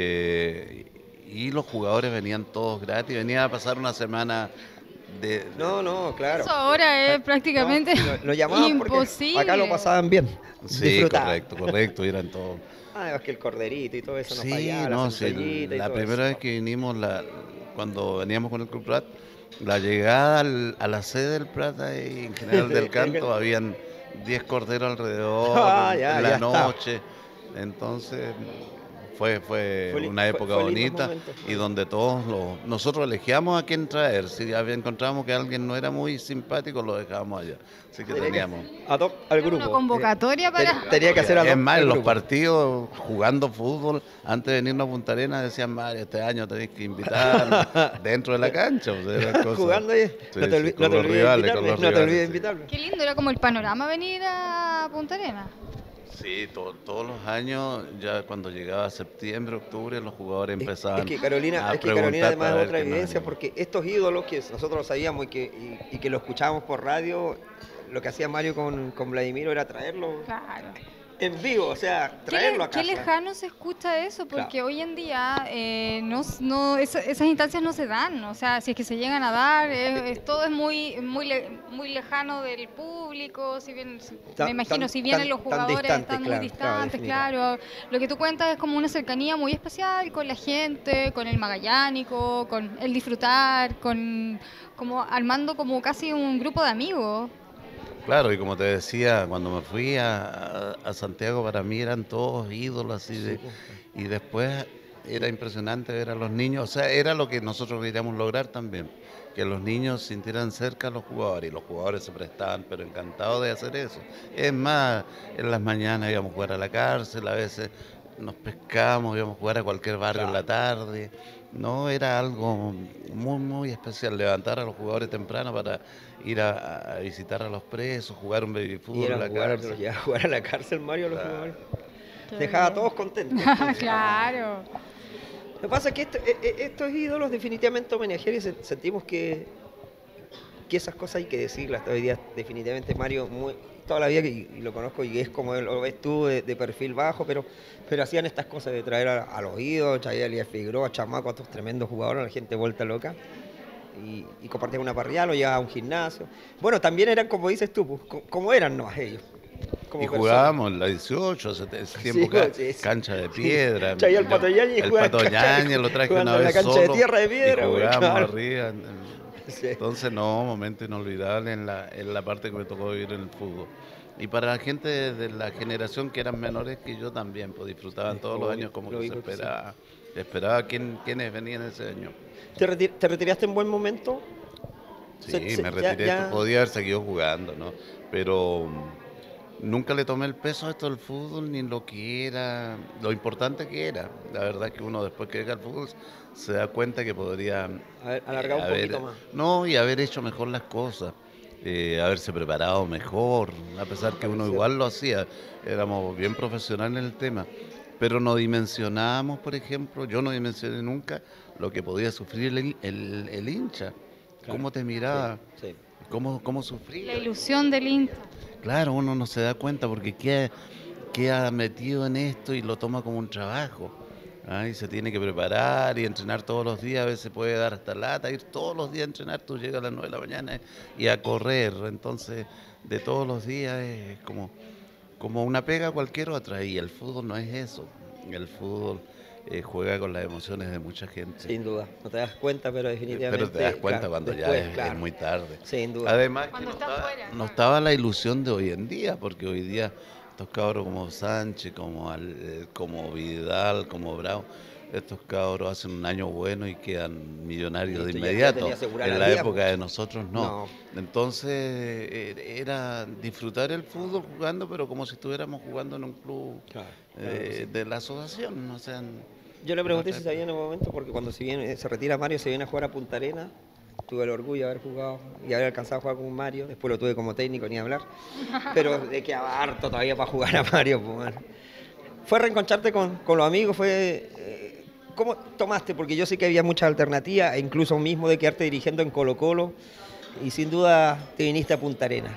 eh, y los jugadores venían todos gratis, venían a pasar una semana de... de- No, no, claro. Eso ahora es prácticamente No, lo, lo llamaban porque imposible. acá lo pasaban bien. Sí, Disfrutaban. correcto, correcto, eran todos... Ah, es que el corderito y todo eso no Sí, fallaba, no, la sí, cebollita y la todo primera eso. vez que vinimos, la, cuando veníamos con el Club Prat, la llegada al- a la sede del Prat ahí, en General del Canto, habían diez corderos alrededor Ah, en, ya, en ya la está. noche, entonces fue, fue, Fue li- una fue- época fue lindos bonita momentos. y donde todos los, nosotros elegíamos a quién traer, si había- encontramos que alguien no era muy simpático, lo dejábamos allá, así que Tenía que- teníamos... ad hoc al grupo. Una convocatoria para... Tenía- Tenía que hacer ad hoc Es más, al en los grupo. partidos, jugando fútbol, antes de venirnos a Punta Arenas, decían, Mario, este año tenéis que invitar dentro de la cancha. O sea, era cosa- Jugando ahí, Sí, no te, sí, olvi- con no te los olvides rivales, con invitarme, los no te rivales, olvides sí. invitarme. Qué lindo, era como el panorama venir a Punta Arenas. Sí, to- todos los años, ya cuando llegaba septiembre, octubre, los jugadores Es- empezaban Es que Carolina, a es que Carolina preguntar además para es ver otra quién nos evidencia anima. porque estos ídolos que nosotros lo sabíamos y que, y, y que lo escuchábamos por radio, lo que hacía Mario con, con Vladimiro era traerlo Claro. en vivo, o sea, Qué, traerlo le- a qué casa. lejano se escucha eso, porque Claro. hoy en día eh, no, no, esa- esas instancias no se dan. O sea, si es que se llegan a dar, es- es- todo es muy muy le- muy lejano del público. Si bien, Tan- me imagino, tan- si vienen tan- los tan jugadores distante, están claro, muy claro, distantes, claro, Lo que tú cuentas es como una cercanía muy especial con la gente, con el magallánico, con el disfrutar, con como armando como casi un grupo de amigos. Claro, y como te decía, cuando me fui a, a- a Santiago, para mí eran todos ídolos así de... Y después era impresionante ver a los niños, o sea, era lo que nosotros queríamos lograr también, que los niños sintieran cerca a los jugadores, y los jugadores se prestaban, pero encantados de hacer eso. Es más, en las mañanas íbamos a jugar a la cárcel, a veces nos pescábamos, íbamos a jugar a cualquier barrio en la tarde. No, era algo muy, muy especial, levantar a los jugadores temprano para ir a, a visitar a los presos, jugar un baby fútbol Ir en a la jugar, cárcel. ya, a jugar a la cárcel, Mario, los Claro. jugadores. Qué Dejaba a bien. todos contentos. Claro. Lo que pasa es que esto- e- e- estos ídolos definitivamente homenajear y se- sentimos que, que esas cosas hay que decirlas. Hoy día definitivamente Mario, muy, toda la vida que y lo conozco y es como lo ves tú, de, de perfil bajo, pero, pero hacían estas cosas de traer a, a los ídolos, traer a Elías Figueroa, Chamaco, a estos tremendos jugadores, la gente vuelta loca. Y, y compartían una parrilla, lo llevaban a un gimnasio. Bueno, también eran como dices tú, pues, co- como eran no ellos. Como Y personas. jugábamos en la dieciocho, ese, ese tiempo Sí, ca- sí, sí. cancha de piedra. Traía el Pato Yañez y El jugaba en Pato cancha- Yañez lo traje jugando una en la vez cancha de solo tierra de piedra, y güey, jugábamos claro. arriba. Sí. Entonces, no, momento inolvidable en la, en la parte que me tocó vivir en el fútbol. Y para la gente de, de la generación que eran menores que yo también, pues disfrutaban Sí, todos los obvio, años como lo que se digo que sí. esperaba. Se esperaba quién, quiénes venían ese año. ¿Te, reti- te retiraste en buen momento? Sí, Se- se- me ya- retiré, ya- podía haber seguido jugando, ¿no? Pero mm, nunca le tomé el peso a esto del fútbol, ni lo que era, lo importante que era. La verdad que uno después que llega al fútbol se da cuenta que podría A ver, alargar un haber- poquito más. No, y haber hecho mejor las cosas, eh, haberse preparado mejor, a pesar que uno Cierto. igual lo hacía, éramos bien profesionales en el tema, pero no dimensionábamos, por ejemplo, yo no dimensioné nunca lo que podía sufrir el, el- el hincha, cómo te miraba, Sí, sí. cómo, cómo sufría. La ilusión del hincha. Claro, uno no se da cuenta porque queda, queda metido en esto y lo toma como un trabajo. ¿ah? Y se tiene que preparar y entrenar todos los días, a veces puede dar hasta lata, ir todos los días a entrenar, tú llegas a las nueve de la mañana y a correr, entonces de todos los días es como, como una pega cualquier otra y el fútbol no es eso, el fútbol eh, juega con las emociones de mucha gente. Sin duda. No te das cuenta, pero definitivamente. Pero te das cuenta claro, cuando después, ya es, claro. es muy tarde. Sin duda. Además, que Cuando no, está estaba, afuera. no estaba la ilusión de hoy en día, porque hoy día estos cabros como Sánchez, como, Al- como Vidal, como Bravo, estos cabros hacen un año bueno y quedan millonarios de Listo, ya- ya inmediato. tenía asegurada En la la vida, época pues. de nosotros no. No. Entonces eh, era disfrutar el fútbol jugando, pero como si estuviéramos jugando en un club Claro, eh, claro que sí. de la asociación. O sea, Yo le pregunté si otra sabía en un momento, porque cuando se, viene, se retira Mario, se viene a jugar a Punta Arena. Tuve el orgullo de haber jugado y haber alcanzado a jugar con Mario. Después lo tuve como técnico, ni hablar. Pero de que harto todavía para jugar a Mario. Pues, bueno. Fue reencontrarte con, con los amigos, fue... eh, ¿Cómo tomaste? Porque yo sé que había muchas alternativas, e incluso mismo de quedarte dirigiendo en Colo Colo. Y sin duda te viniste a Punta Arena.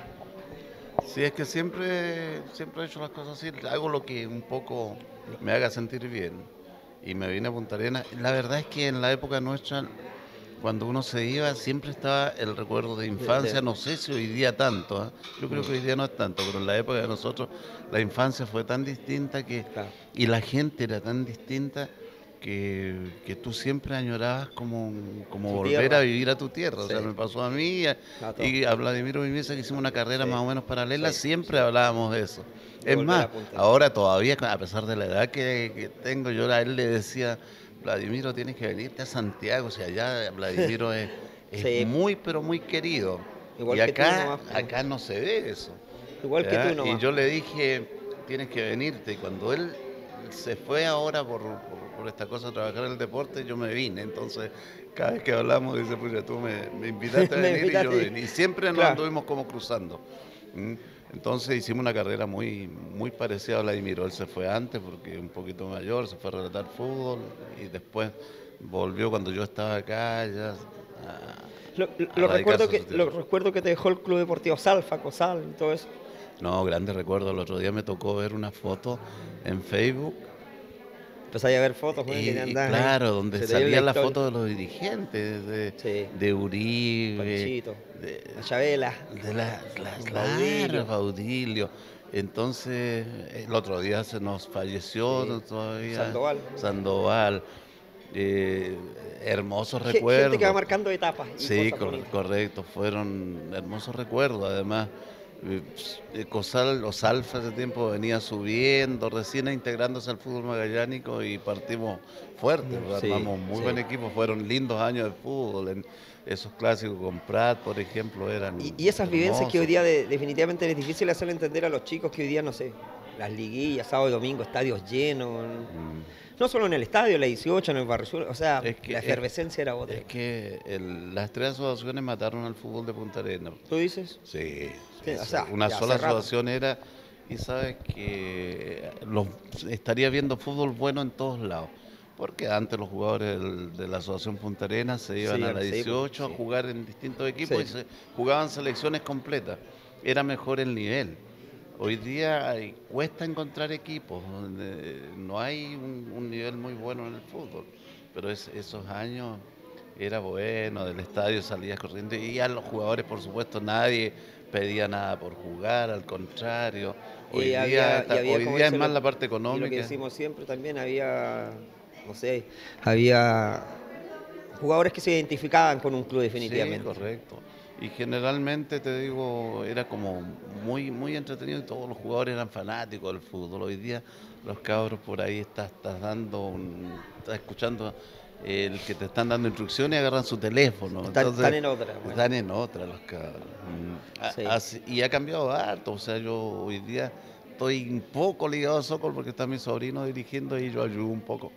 Sí, es que siempre, siempre he hecho las cosas así, hago lo que un poco me haga sentir bien. Y me vine a Punta Arenas. La verdad es que en la época nuestra, cuando uno se iba, siempre estaba el recuerdo de infancia. de- No sé si hoy día tanto, ¿eh? Yo creo que hoy día no es tanto, pero en la época de nosotros la infancia fue tan distinta que Claro. y la gente era tan distinta que, que tú siempre añorabas como, como Tu volver tierra. a vivir a tu tierra. O sea, Sí. me pasó a mí a- A todos. y a Vladimiro Vimiesa, que hicimos una carrera Sí. más o menos paralela, Sí, siempre hablábamos de eso. De Es volver más, a Punta Arenas. ahora todavía, a pesar de la edad que, que tengo, yo a él le decía, Vladimiro, tienes que venirte a Santiago, o sea, allá Vladimiro es, es Sí. muy, pero muy querido. Igual y que tú acá, nomás, pues. acá no se ve eso. Igual que ¿ya? tú nomás. Y yo le dije, tienes que venirte. Y cuando él se fue ahora por, por, por esta cosa a trabajar en el deporte, yo me vine. Entonces, cada vez que hablamos, dice, pues tú me, me invitaste a Me venir y yo invitaste. vine. Y siempre nos Claro. anduvimos como cruzando. ¿Mm? Entonces hicimos una carrera muy, muy parecida a Vladimiro. Él se fue antes porque un poquito mayor, se fue a relatar fútbol y después volvió cuando yo estaba acá. Ya, a- Lo, lo- a lo radicarse recuerdo en que, su tierra. lo recuerdo que te dejó el Club Deportivo Salfa, Cosal y todo eso. No, grandes recuerdos. El otro día me tocó ver una foto en Facebook. Empezáis a ver fotos, güey, Y, que te y andaban ahí. claro, donde Se te vio salían la las historia. fotos de los dirigentes, de, Sí. de Uribe, Panchito, de, la Chabela. de la, la- Baudilio. claro, Baudilio. Entonces, el otro día se nos falleció Sí. todavía Sandoval. Sandoval. Eh, hermosos Ge- recuerdos. Gente que va marcando etapas. Y Sí, cosas cor- bonitas. correcto, fueron hermosos recuerdos. Además, eh, eh, Cosal, los Alfa ese tiempo venía subiendo, recién integrándose al fútbol magallánico y partimos fuertes, Sí, armamos muy sí. buen equipo, fueron lindos años de fútbol. En esos clásicos con Prat, por ejemplo, eran. Y, y esas vivencias que hoy hermosos. día de- definitivamente es difícil hacerle entender a los chicos que hoy día, no sé, las liguillas, sábado y domingo, estadios llenos. Mm. No solo en el estadio, la dieciocho, en el Barrio Sur, o sea, Es que, la efervescencia es, era otra. Es que el, las tres asociaciones mataron al fútbol de Punta Arenas. ¿Tú dices? Sí, Sí, o sea, una ya sola hace rato. asociación era, y sabes que los, estaría viendo fútbol bueno en todos lados. Porque antes los jugadores del- de la Asociación Punta Arenas se iban Sí, a la sí, dieciocho sí. a jugar en distintos equipos Sí. y se jugaban selecciones completas. Era mejor el nivel. Hoy día hay- cuesta encontrar equipos, donde no hay un, un nivel muy bueno en el fútbol, pero es- esos años era bueno, del estadio salías corriendo y a los jugadores, por supuesto, nadie pedía nada por jugar, al contrario. Hoy Y día, había, y está- había hoy como día es dice más lo- la parte y lo que económica. decimos siempre también, había, no sé, había jugadores que se identificaban con un club definitivamente. Sí, correcto. Y generalmente, te digo, era como muy muy entretenido y todos los jugadores eran fanáticos del fútbol. Hoy día los cabros por ahí estás, estás dando, un- estás escuchando el que te están dando instrucciones y agarran su teléfono. Están, Entonces, están en otra. bueno. están en otra los cabros. Mm. A- Sí. así- y ha cambiado harto. O sea, yo hoy día estoy un poco ligado a soccer porque está mi sobrino dirigiendo y yo ayudo un poco.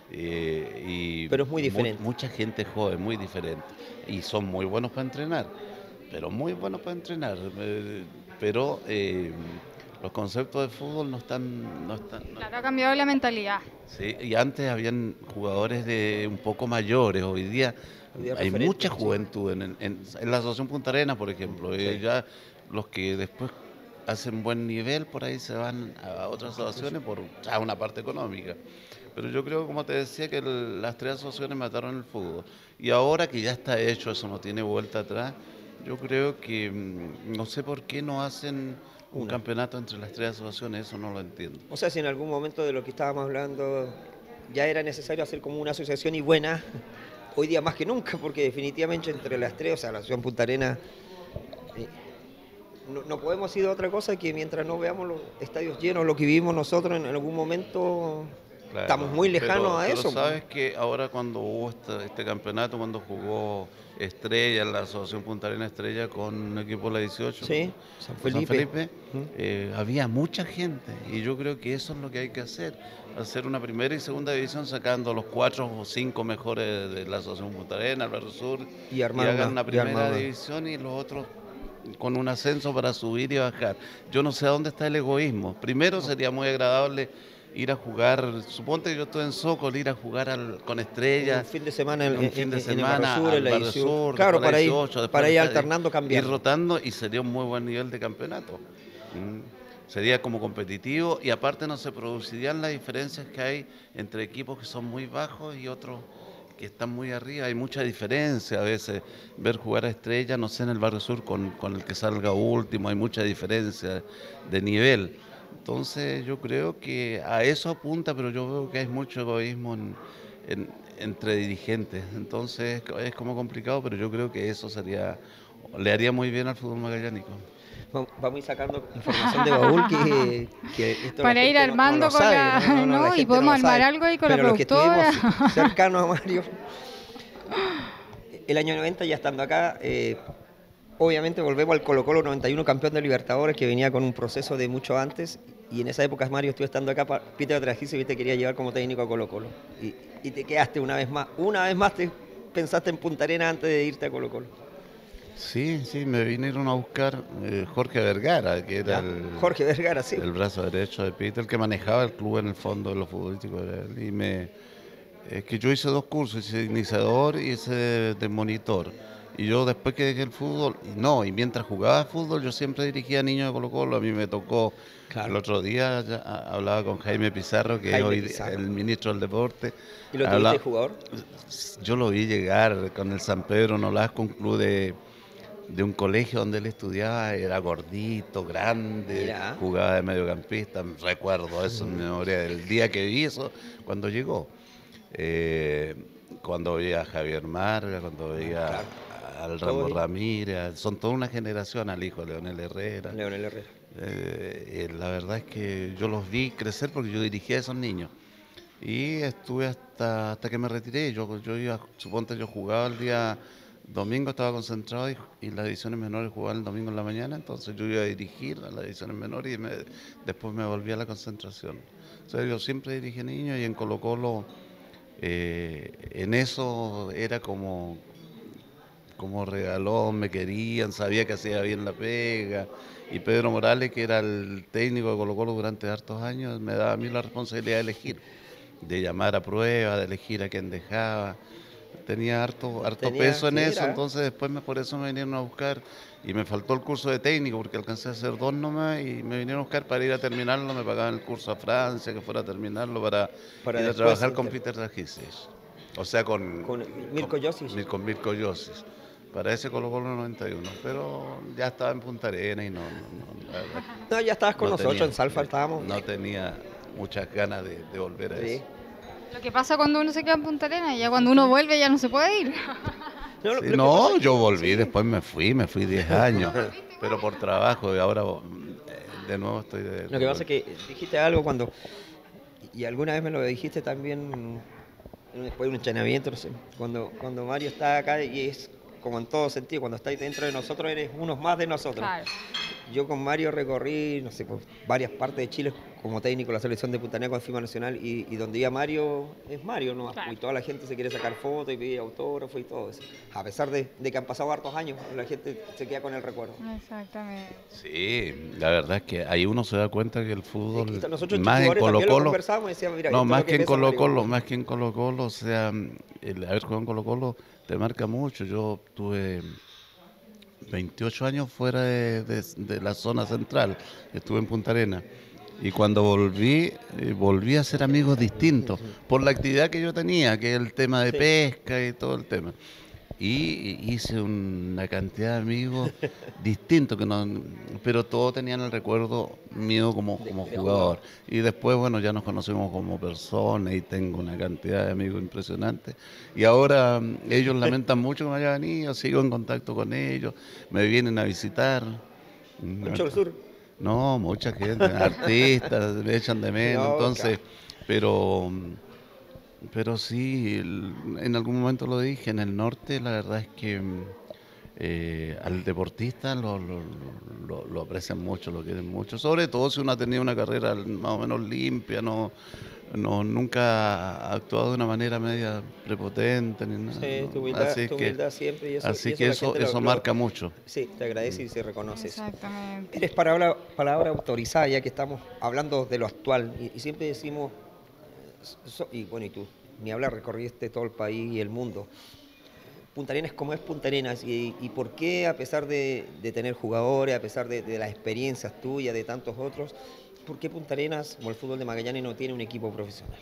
Eh, y Pero es muy mu- diferente. mucha gente joven, muy diferente. Y son muy buenos para entrenar, pero muy buenos para entrenar. eh, Pero eh, los conceptos de fútbol no están... No están no- Claro, ha cambiado la mentalidad. Sí, y antes habían jugadores de un poco mayores, hoy día Hoy día hay referentes, mucha sí. juventud. En, en- en la Asociación Punta Arenas, por ejemplo, eh, Sí. ya los que después hacen buen nivel, por ahí se van a otras asociaciones por ya una parte económica. Pero yo creo, como te decía, que el- las tres asociaciones mataron el fútbol. Y ahora que ya está hecho, eso no tiene vuelta atrás, yo creo que mm, no sé por qué no hacen un Una. campeonato entre las tres asociaciones, eso no lo entiendo. O sea, si en algún momento de lo que estábamos hablando ya era necesario hacer como una asociación y buena, hoy día más que nunca, porque definitivamente entre las tres, o sea, la Asociación Punta Arenas, eh, no, no podemos ir a otra cosa que mientras no veamos los estadios llenos, lo que vivimos nosotros en algún momento, Claro, estamos muy lejanos pero- a pero eso. sabes que ahora cuando hubo este, este campeonato, cuando jugó Estrella, la Asociación Punta Arenas Estrella con un equipo de la dieciocho, Sí, San con Felipe. ¿Mm? eh, había mucha gente y yo creo que eso es lo que hay que hacer, hacer una primera y segunda división sacando los cuatro o cinco mejores de la Asociación Punta Arenas, el Barrio Sur, Y armar hagan una- una y primera armar una. división y los otros con un ascenso para subir y bajar. Yo no sé a dónde está el egoísmo. Primero sería muy agradable ir a jugar, suponte que yo estoy en Sokol, ir a jugar al- con Estrella. Un fin de semana en, un en- fin de en- en el semana Barrio Sur, al en la Barrio dieciocho. Sur, Claro, después la para ir, dieciocho, después para la ir estadio, alternando, cambiando. ir rotando y sería un muy buen nivel de campeonato. Mm. Sería como competitivo y aparte no se producirían las diferencias que hay entre equipos que son muy bajos y otros que están muy arriba. Hay mucha diferencia a veces. Ver jugar a Estrella, no sé, en el Barrio Sur con, con el que salga último, hay mucha diferencia de nivel. Entonces yo creo que a eso apunta, pero yo veo que hay mucho egoísmo en- en- entre dirigentes. Entonces es como complicado, pero yo creo que eso sería, le haría muy bien al fútbol magallánico. Vamos vamos a ir sacando información de baúl que, que esto la Para ir gente no- no armando lo con sabe, la- no, no, no, ¿no? la Y gente podemos lo armar sabe. algo ahí con la Pero los que productora. estuvimos cercanos a Mario, el año noventa ya estando acá, eh, obviamente volvemos al Colo Colo noventa y uno, campeón de Libertadores, que venía con un proceso de mucho antes, y en esa época, Mario, estuve estando acá, pa- Peter trajiste y te quería llevar como técnico a Colo Colo, y, y te quedaste una vez más, una vez más te pensaste en Punta Arenas antes de irte a Colo Colo. Sí, sí, me vinieron a buscar eh, Jorge Vergara, que era Ya, el, Jorge Vergara, sí. el brazo derecho de Peter, el que manejaba el club en el fondo de lo futbolístico. Era él. Y me, es que yo hice dos cursos, hice de iniciador y hice de, de monitor. Y yo después que dejé el fútbol, y no, y mientras jugaba fútbol yo siempre dirigía a niños de Colo Colo. A mí me tocó, Claro. el otro día ya, a- hablaba con Jaime Pizarro, que Jaime es hoy Pizarro. el ministro del deporte. ¿Y lo Habla- tuviste jugador? Yo lo vi llegar con el San Pedro Nolasco, un club de, de un colegio donde él estudiaba, era gordito, grande, Mira. jugaba de mediocampista, recuerdo eso en memoria del día que vi eso, cuando llegó. Eh, cuando veía a Javier Marga, cuando veía Claro. al Todo Ramón bien. Ramírez, son toda una generación, al hijo de Leonel Herrera. Leonel Herrera. Eh, eh, la verdad es que yo los vi crecer porque yo dirigía a esos niños. Y estuve hasta, hasta que me retiré. Yo, yo iba, suponte, yo jugaba el día domingo estaba concentrado y, y las divisiones menores jugaban el domingo en la mañana, entonces yo iba a dirigir a las divisiones menores y me, después me volví a la concentración. O sea, yo siempre dirigí niños y en Colo Colo, eh, en eso era como, como regalón, me querían, sabía que hacía bien la pega. Y Pedro Morales, que era el técnico de Colo Colo durante hartos años, me daba a mí la responsabilidad de elegir, de llamar a prueba, de elegir a quién dejaba. Tenía harto, harto Tenía, peso en sí, eso, era. entonces después me, por eso me vinieron a buscar y me faltó el curso de técnico porque alcancé a hacer dos nomás y me vinieron a buscar para ir a terminarlo, me pagaban el curso a Francia, que fuera a terminarlo para, Para ir a después trabajar con inter- Peter Dragišić, o sea con, Con Mirko Josic. Con, con Mirko Josic, para ese Colo Colo noventa y uno, pero ya estaba en Punta Arenas y no, no, no, la verdad, No, ya estabas con no nosotros, tenía- en Salfa estábamos. no tenía muchas ganas de, de volver a Sí. eso. Lo que pasa cuando uno se queda en Punta Arenas, ya cuando uno vuelve ya no se puede ir. No, lo- Sí, lo que no, pasa es que- yo volví, sí. después me fui, me fui diez años, pero por trabajo y ahora eh, de nuevo estoy de... Lo que pasa es que dijiste algo cuando, y alguna vez me lo dijiste también, después de un entrenamiento, no sé, cuando, cuando Mario está acá y es como en todo sentido, cuando estáis dentro de nosotros eres unos más de nosotros. Claro. Yo con Mario recorrí, no sé, por varias partes de Chile como técnico de la selección de Punta Arenas con FIMA Nacional y, y donde iba Mario es Mario, ¿no? Claro. Y toda la gente se quiere sacar fotos y pedir autógrafos y todo eso. A pesar de, de que han pasado hartos años, la gente se queda con el recuerdo. Exactamente. Sí, la verdad es que ahí uno se da cuenta que el fútbol, Y nosotros más en jugadores Colo también lo Colo, conversábamos y decíamos, mira, no, esto es más lo que en pesa Colo Mario. Colo, más que en Colo Colo, o sea, el haber jugado en Colo Colo te marca mucho. Yo tuve veintiocho años fuera de, de- de la zona central, estuve en Punta Arenas. Y cuando volví, eh, volví a ser amigos distintos, por la actividad que yo tenía, que es el tema de Sí. pesca y todo el tema. Y hice una cantidad de amigos distintos, que no, pero todos tenían el recuerdo mío como, De- como de jugador. jugador. Y después, bueno, ya nos conocimos como personas y tengo una cantidad de amigos impresionantes. Y ahora mm, ellos lamentan mucho que me haya venido, sigo en contacto con ellos, me vienen a visitar. Mm, Mucho al sur. No, mucha gente, artistas, me echan de menos, No, entonces, pero... Pero sí, el- en algún momento lo dije, en el norte la verdad es que mm, eh, al deportista lo, lo, lo- lo aprecian mucho, lo quieren mucho, sobre todo si uno ha tenido una carrera más o menos limpia, no, no nunca ha actuado de una manera media prepotente ni nada. Sí, ¿no? tu humildad, Así tu que, humildad siempre y eso, así y que la eso, gente lo- eso lo- marca mucho. Sí, te agradece y se reconoce eso. Exactamente. Eres palabra, palabra autorizada, ya que estamos hablando de lo actual, y, y siempre decimos, eh, so- y bueno, y tú, ni hablar, recorriste todo el país y el mundo. Punta Arenas, ¿cómo es Punta Arenas? Y, y por qué, a pesar de, de tener jugadores, a pesar de, de las experiencias tuyas, de tantos otros, ¿por qué Punta Arenas, como el fútbol de Magallanes, no tiene un equipo profesional?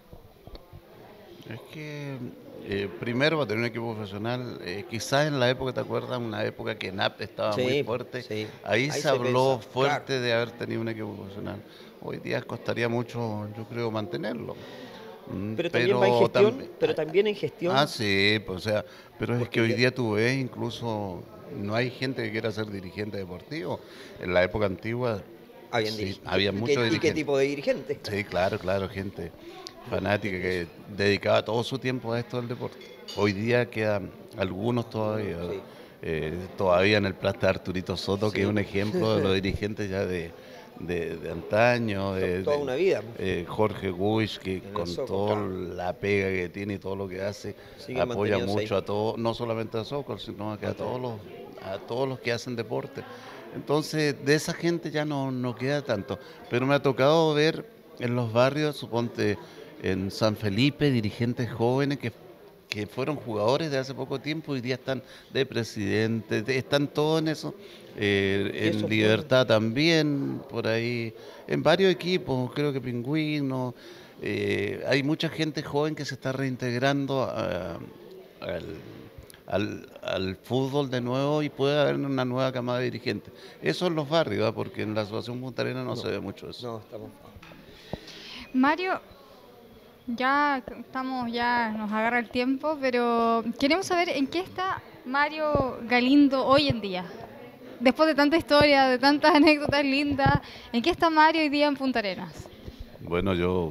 Es que eh, primero para tener un equipo profesional, eh, quizás en la época, ¿te acuerdas? Una época que N A P estaba Sí, muy fuerte, sí. ahí, Ahí se se habló pensó, fuerte claro. de haber tenido un equipo profesional. Hoy día costaría mucho, yo creo, mantenerlo. Mm, Pero también va en gestión, tambi- pero también en gestión. Ah, sí, pues, o sea, pero es Porque que hoy ya- día tú ves, incluso no hay gente que quiera ser dirigente deportivo. En la época antigua Habían sí, dirigentes. había ¿Y qué- muchos ¿Y qué dirigentes. tipo de dirigente? Sí, claro, claro, gente fanática que dedicaba todo su tiempo a esto del deporte. Hoy día quedan algunos todavía, Sí. eh, todavía en el plasta Arturito Soto, Sí. que es un ejemplo de los dirigentes ya de, de, de antaño, de, Toda de- una vida. eh, Jorge Guich, que el con Soco, toda claro. la pega que tiene y todo lo que hace, Sigue apoya manteniéndose mucho ahí. a todos, no solamente a Soccer, sino que a todos los, a todos los que hacen deporte. Entonces, de esa gente ya no, no queda tanto. Pero me ha tocado ver en los barrios, suponte en San Felipe, dirigentes jóvenes que, que fueron jugadores de hace poco tiempo y hoy día están de presidente, de- están todos en eso. Eh, Y eso en Libertad también, por ahí, en varios equipos, creo que Pingüino. Eh, hay mucha gente joven que se está reintegrando a- al, al, al fútbol de nuevo y puede haber una nueva camada de dirigentes. Eso en los barrios, ¿ah? Porque en la asociación Punta Arenas no, se ve mucho eso. No, estamos. Mario, ya estamos, ya nos agarra el tiempo, pero queremos saber en qué está Mario Galindo hoy en día. Después de tanta historia, de tantas anécdotas lindas, ¿en qué está Mario hoy día en Punta Arenas? Bueno, yo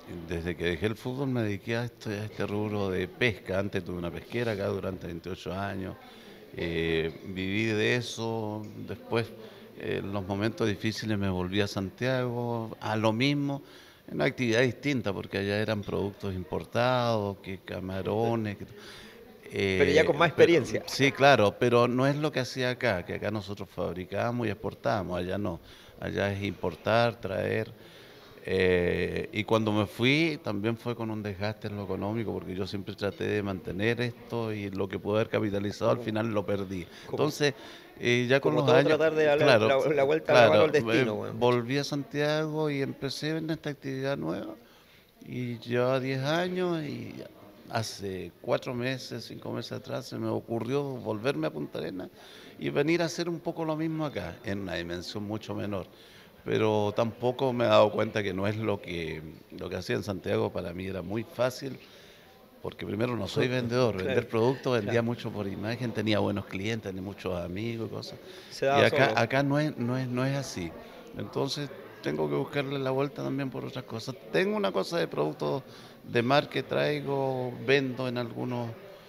Desde que dejé el fútbol me dediqué a este, a este rubro de pesca. Antes tuve una pesquera acá durante veintiocho años. Eh, viví de eso. Después, eh, en los momentos difíciles me volví a Santiago, a lo mismo, en una actividad distinta, porque allá eran productos importados, que camarones. Que, eh, pero ya con más experiencia. Pero, sí, claro, pero no es lo que hacía acá, que acá nosotros fabricamos y exportamos, allá no. Allá es importar, traer. Eh, y cuando me fui también fue con un desgaste en lo económico, porque yo siempre traté de mantener esto y lo que pude haber capitalizado al final lo perdí. Entonces, eh, ya con Como los todo años, tratar de darle claro, la, la vuelta claro, al destino. eh, Bueno. volví a Santiago y empecé en esta actividad nueva y llevaba diez años y hace cuatro meses, cinco meses atrás se me ocurrió volverme a Punta Arenas y venir a hacer un poco lo mismo acá, en una dimensión mucho menor. Pero tampoco me he dado cuenta que no es lo que, lo que hacía en Santiago. Para mí era muy fácil, porque primero no soy vendedor, Claro, vender productos, vendía claro. mucho por imagen, tenía buenos clientes, tenía muchos amigos y cosas. Se Y daba acá, solo. acá no es, no es, no es así. Entonces tengo que buscarle la vuelta también por otras cosas. Tengo una cosa de productos de mar que traigo, vendo en algunos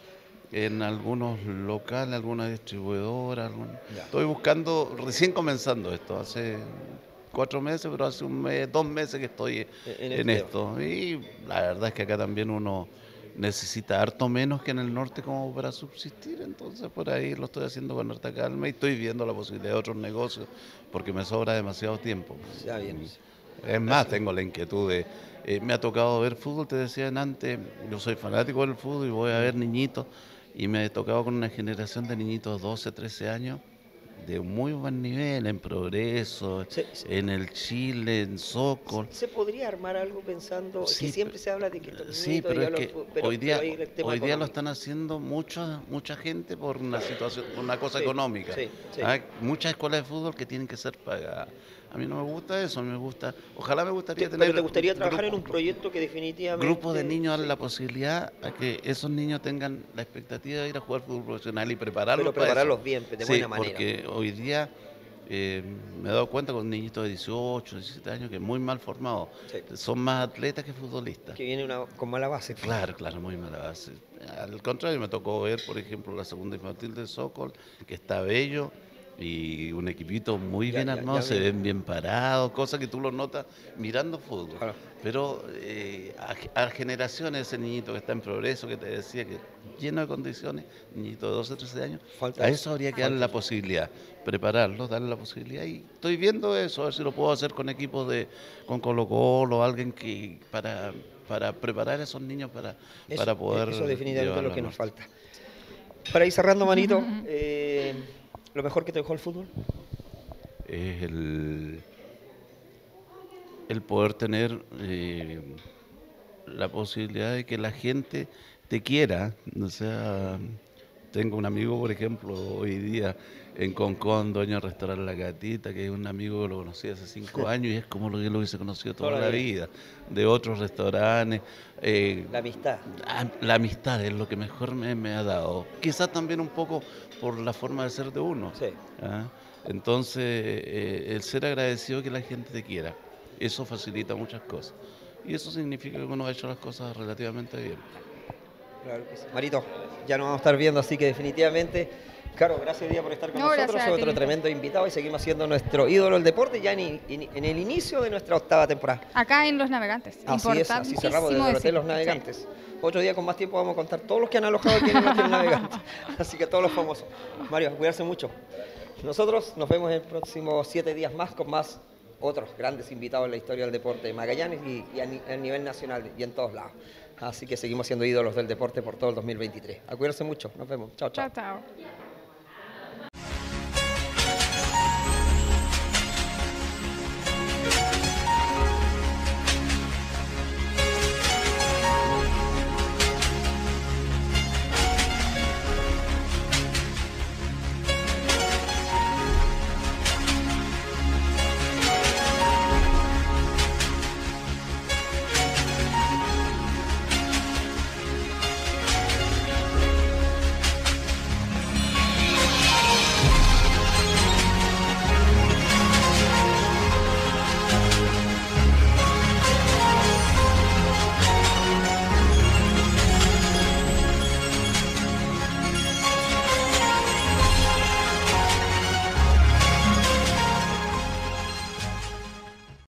en algunos locales, alguna distribuidora. Algún... Estoy buscando, recién comenzando esto, hace cuatro meses, pero hace un mes, dos meses que estoy en, en esto. Y la verdad es que acá también uno necesita harto menos que en el norte como para subsistir, entonces por ahí lo estoy haciendo con harta calma y estoy viendo la posibilidad de otros negocios porque me sobra demasiado tiempo. Ya bien. Es más, tengo la inquietud de... Eh, me ha tocado ver fútbol, te decían antes, yo soy fanático del fútbol y voy a ver niñitos y me he tocado con una generación de niñitos de doce, trece años de muy buen nivel, en Progreso, se, se, en el Chile, en Sokol. ¿Se, se podría armar algo pensando, sí, que siempre se habla de que estos sí, pero es que los, pero, hoy día, pero hoy día lo están haciendo mucha mucha gente por una situación, por una cosa sí, económica. Sí, sí. Hay muchas escuelas de fútbol que tienen que ser pagadas. A mí no me gusta eso, a mí me gusta, ojalá me gustaría ¿Te, tener... Pero te gustaría trabajar grupo, en un proyecto que definitivamente... Grupos de niños dan la posibilidad a que esos niños tengan la expectativa de ir a jugar fútbol profesional y prepararlos. Pero prepararlos bien, de sí, buena manera. Porque hoy día eh, me he dado cuenta con niñitos de dieciocho, diecisiete años que muy mal formados, sí. Son más atletas que futbolistas. Que viene una, con mala base. Claro, claro, muy mala base. Al contrario, me tocó ver, por ejemplo, la segunda infantil del Sokol, que está bello, y un equipito muy ya, bien ya, armado, ya se bien. ven bien parados, cosas que tú los notas mirando fútbol. Claro. Pero eh, a, a generaciones, ese niñito que está en Progreso, que te decía que lleno de condiciones, niñito de doce, trece años, Falta a eso, eso habría que darle la posibilidad, prepararlos, darle la posibilidad. Y estoy viendo eso, a ver si lo puedo hacer con equipos de, con Colo Colo, alguien que para, para preparar a esos niños para, eso, para poder... Eso definitivamente es lo que nos falta. Para ir cerrando, manito, eh, ¿lo mejor que te dejó el fútbol? Es el, el poder tener eh, la posibilidad de que la gente te quiera. O sea, tengo un amigo, por ejemplo, hoy día en Concón, dueño del restaurante La Gatita, que es un amigo que lo conocí hace cinco años y es como lo que lo hubiese conocido toda, toda la vida. vida. De otros restaurantes. Eh, la amistad. La, la amistad es lo que mejor me, me ha dado. Quizás también un poco por la forma de ser de uno. Sí. ¿Ah? Entonces, eh, el ser agradecido que la gente te quiera, eso facilita muchas cosas. Y eso significa que uno ha hecho las cosas relativamente bien. Claro que sí. Marito, ya nos vamos a estar viendo, así que definitivamente, Caro, gracias día por estar con no, nosotros, otro tremendo invitado y seguimos siendo nuestro ídolo del deporte ya en, en, en el inicio de nuestra octava temporada. Acá en Los Navegantes. Así es, así cerramos desde el Hotel Los Navegantes. Sí. Otro día con más tiempo vamos a contar todos los que han alojado aquí en el Hotel Navegantes, así que todos los famosos. Mario, cuidarse mucho. Nosotros nos vemos en próximos siete días más con más otros grandes invitados en la historia del deporte de Magallanes y, y a, ni, a nivel nacional y en todos lados. Así que seguimos siendo ídolos del deporte por todo el dos mil veintitrés. A cuidarse mucho. Nos vemos. Chao, chao. Chao, chao.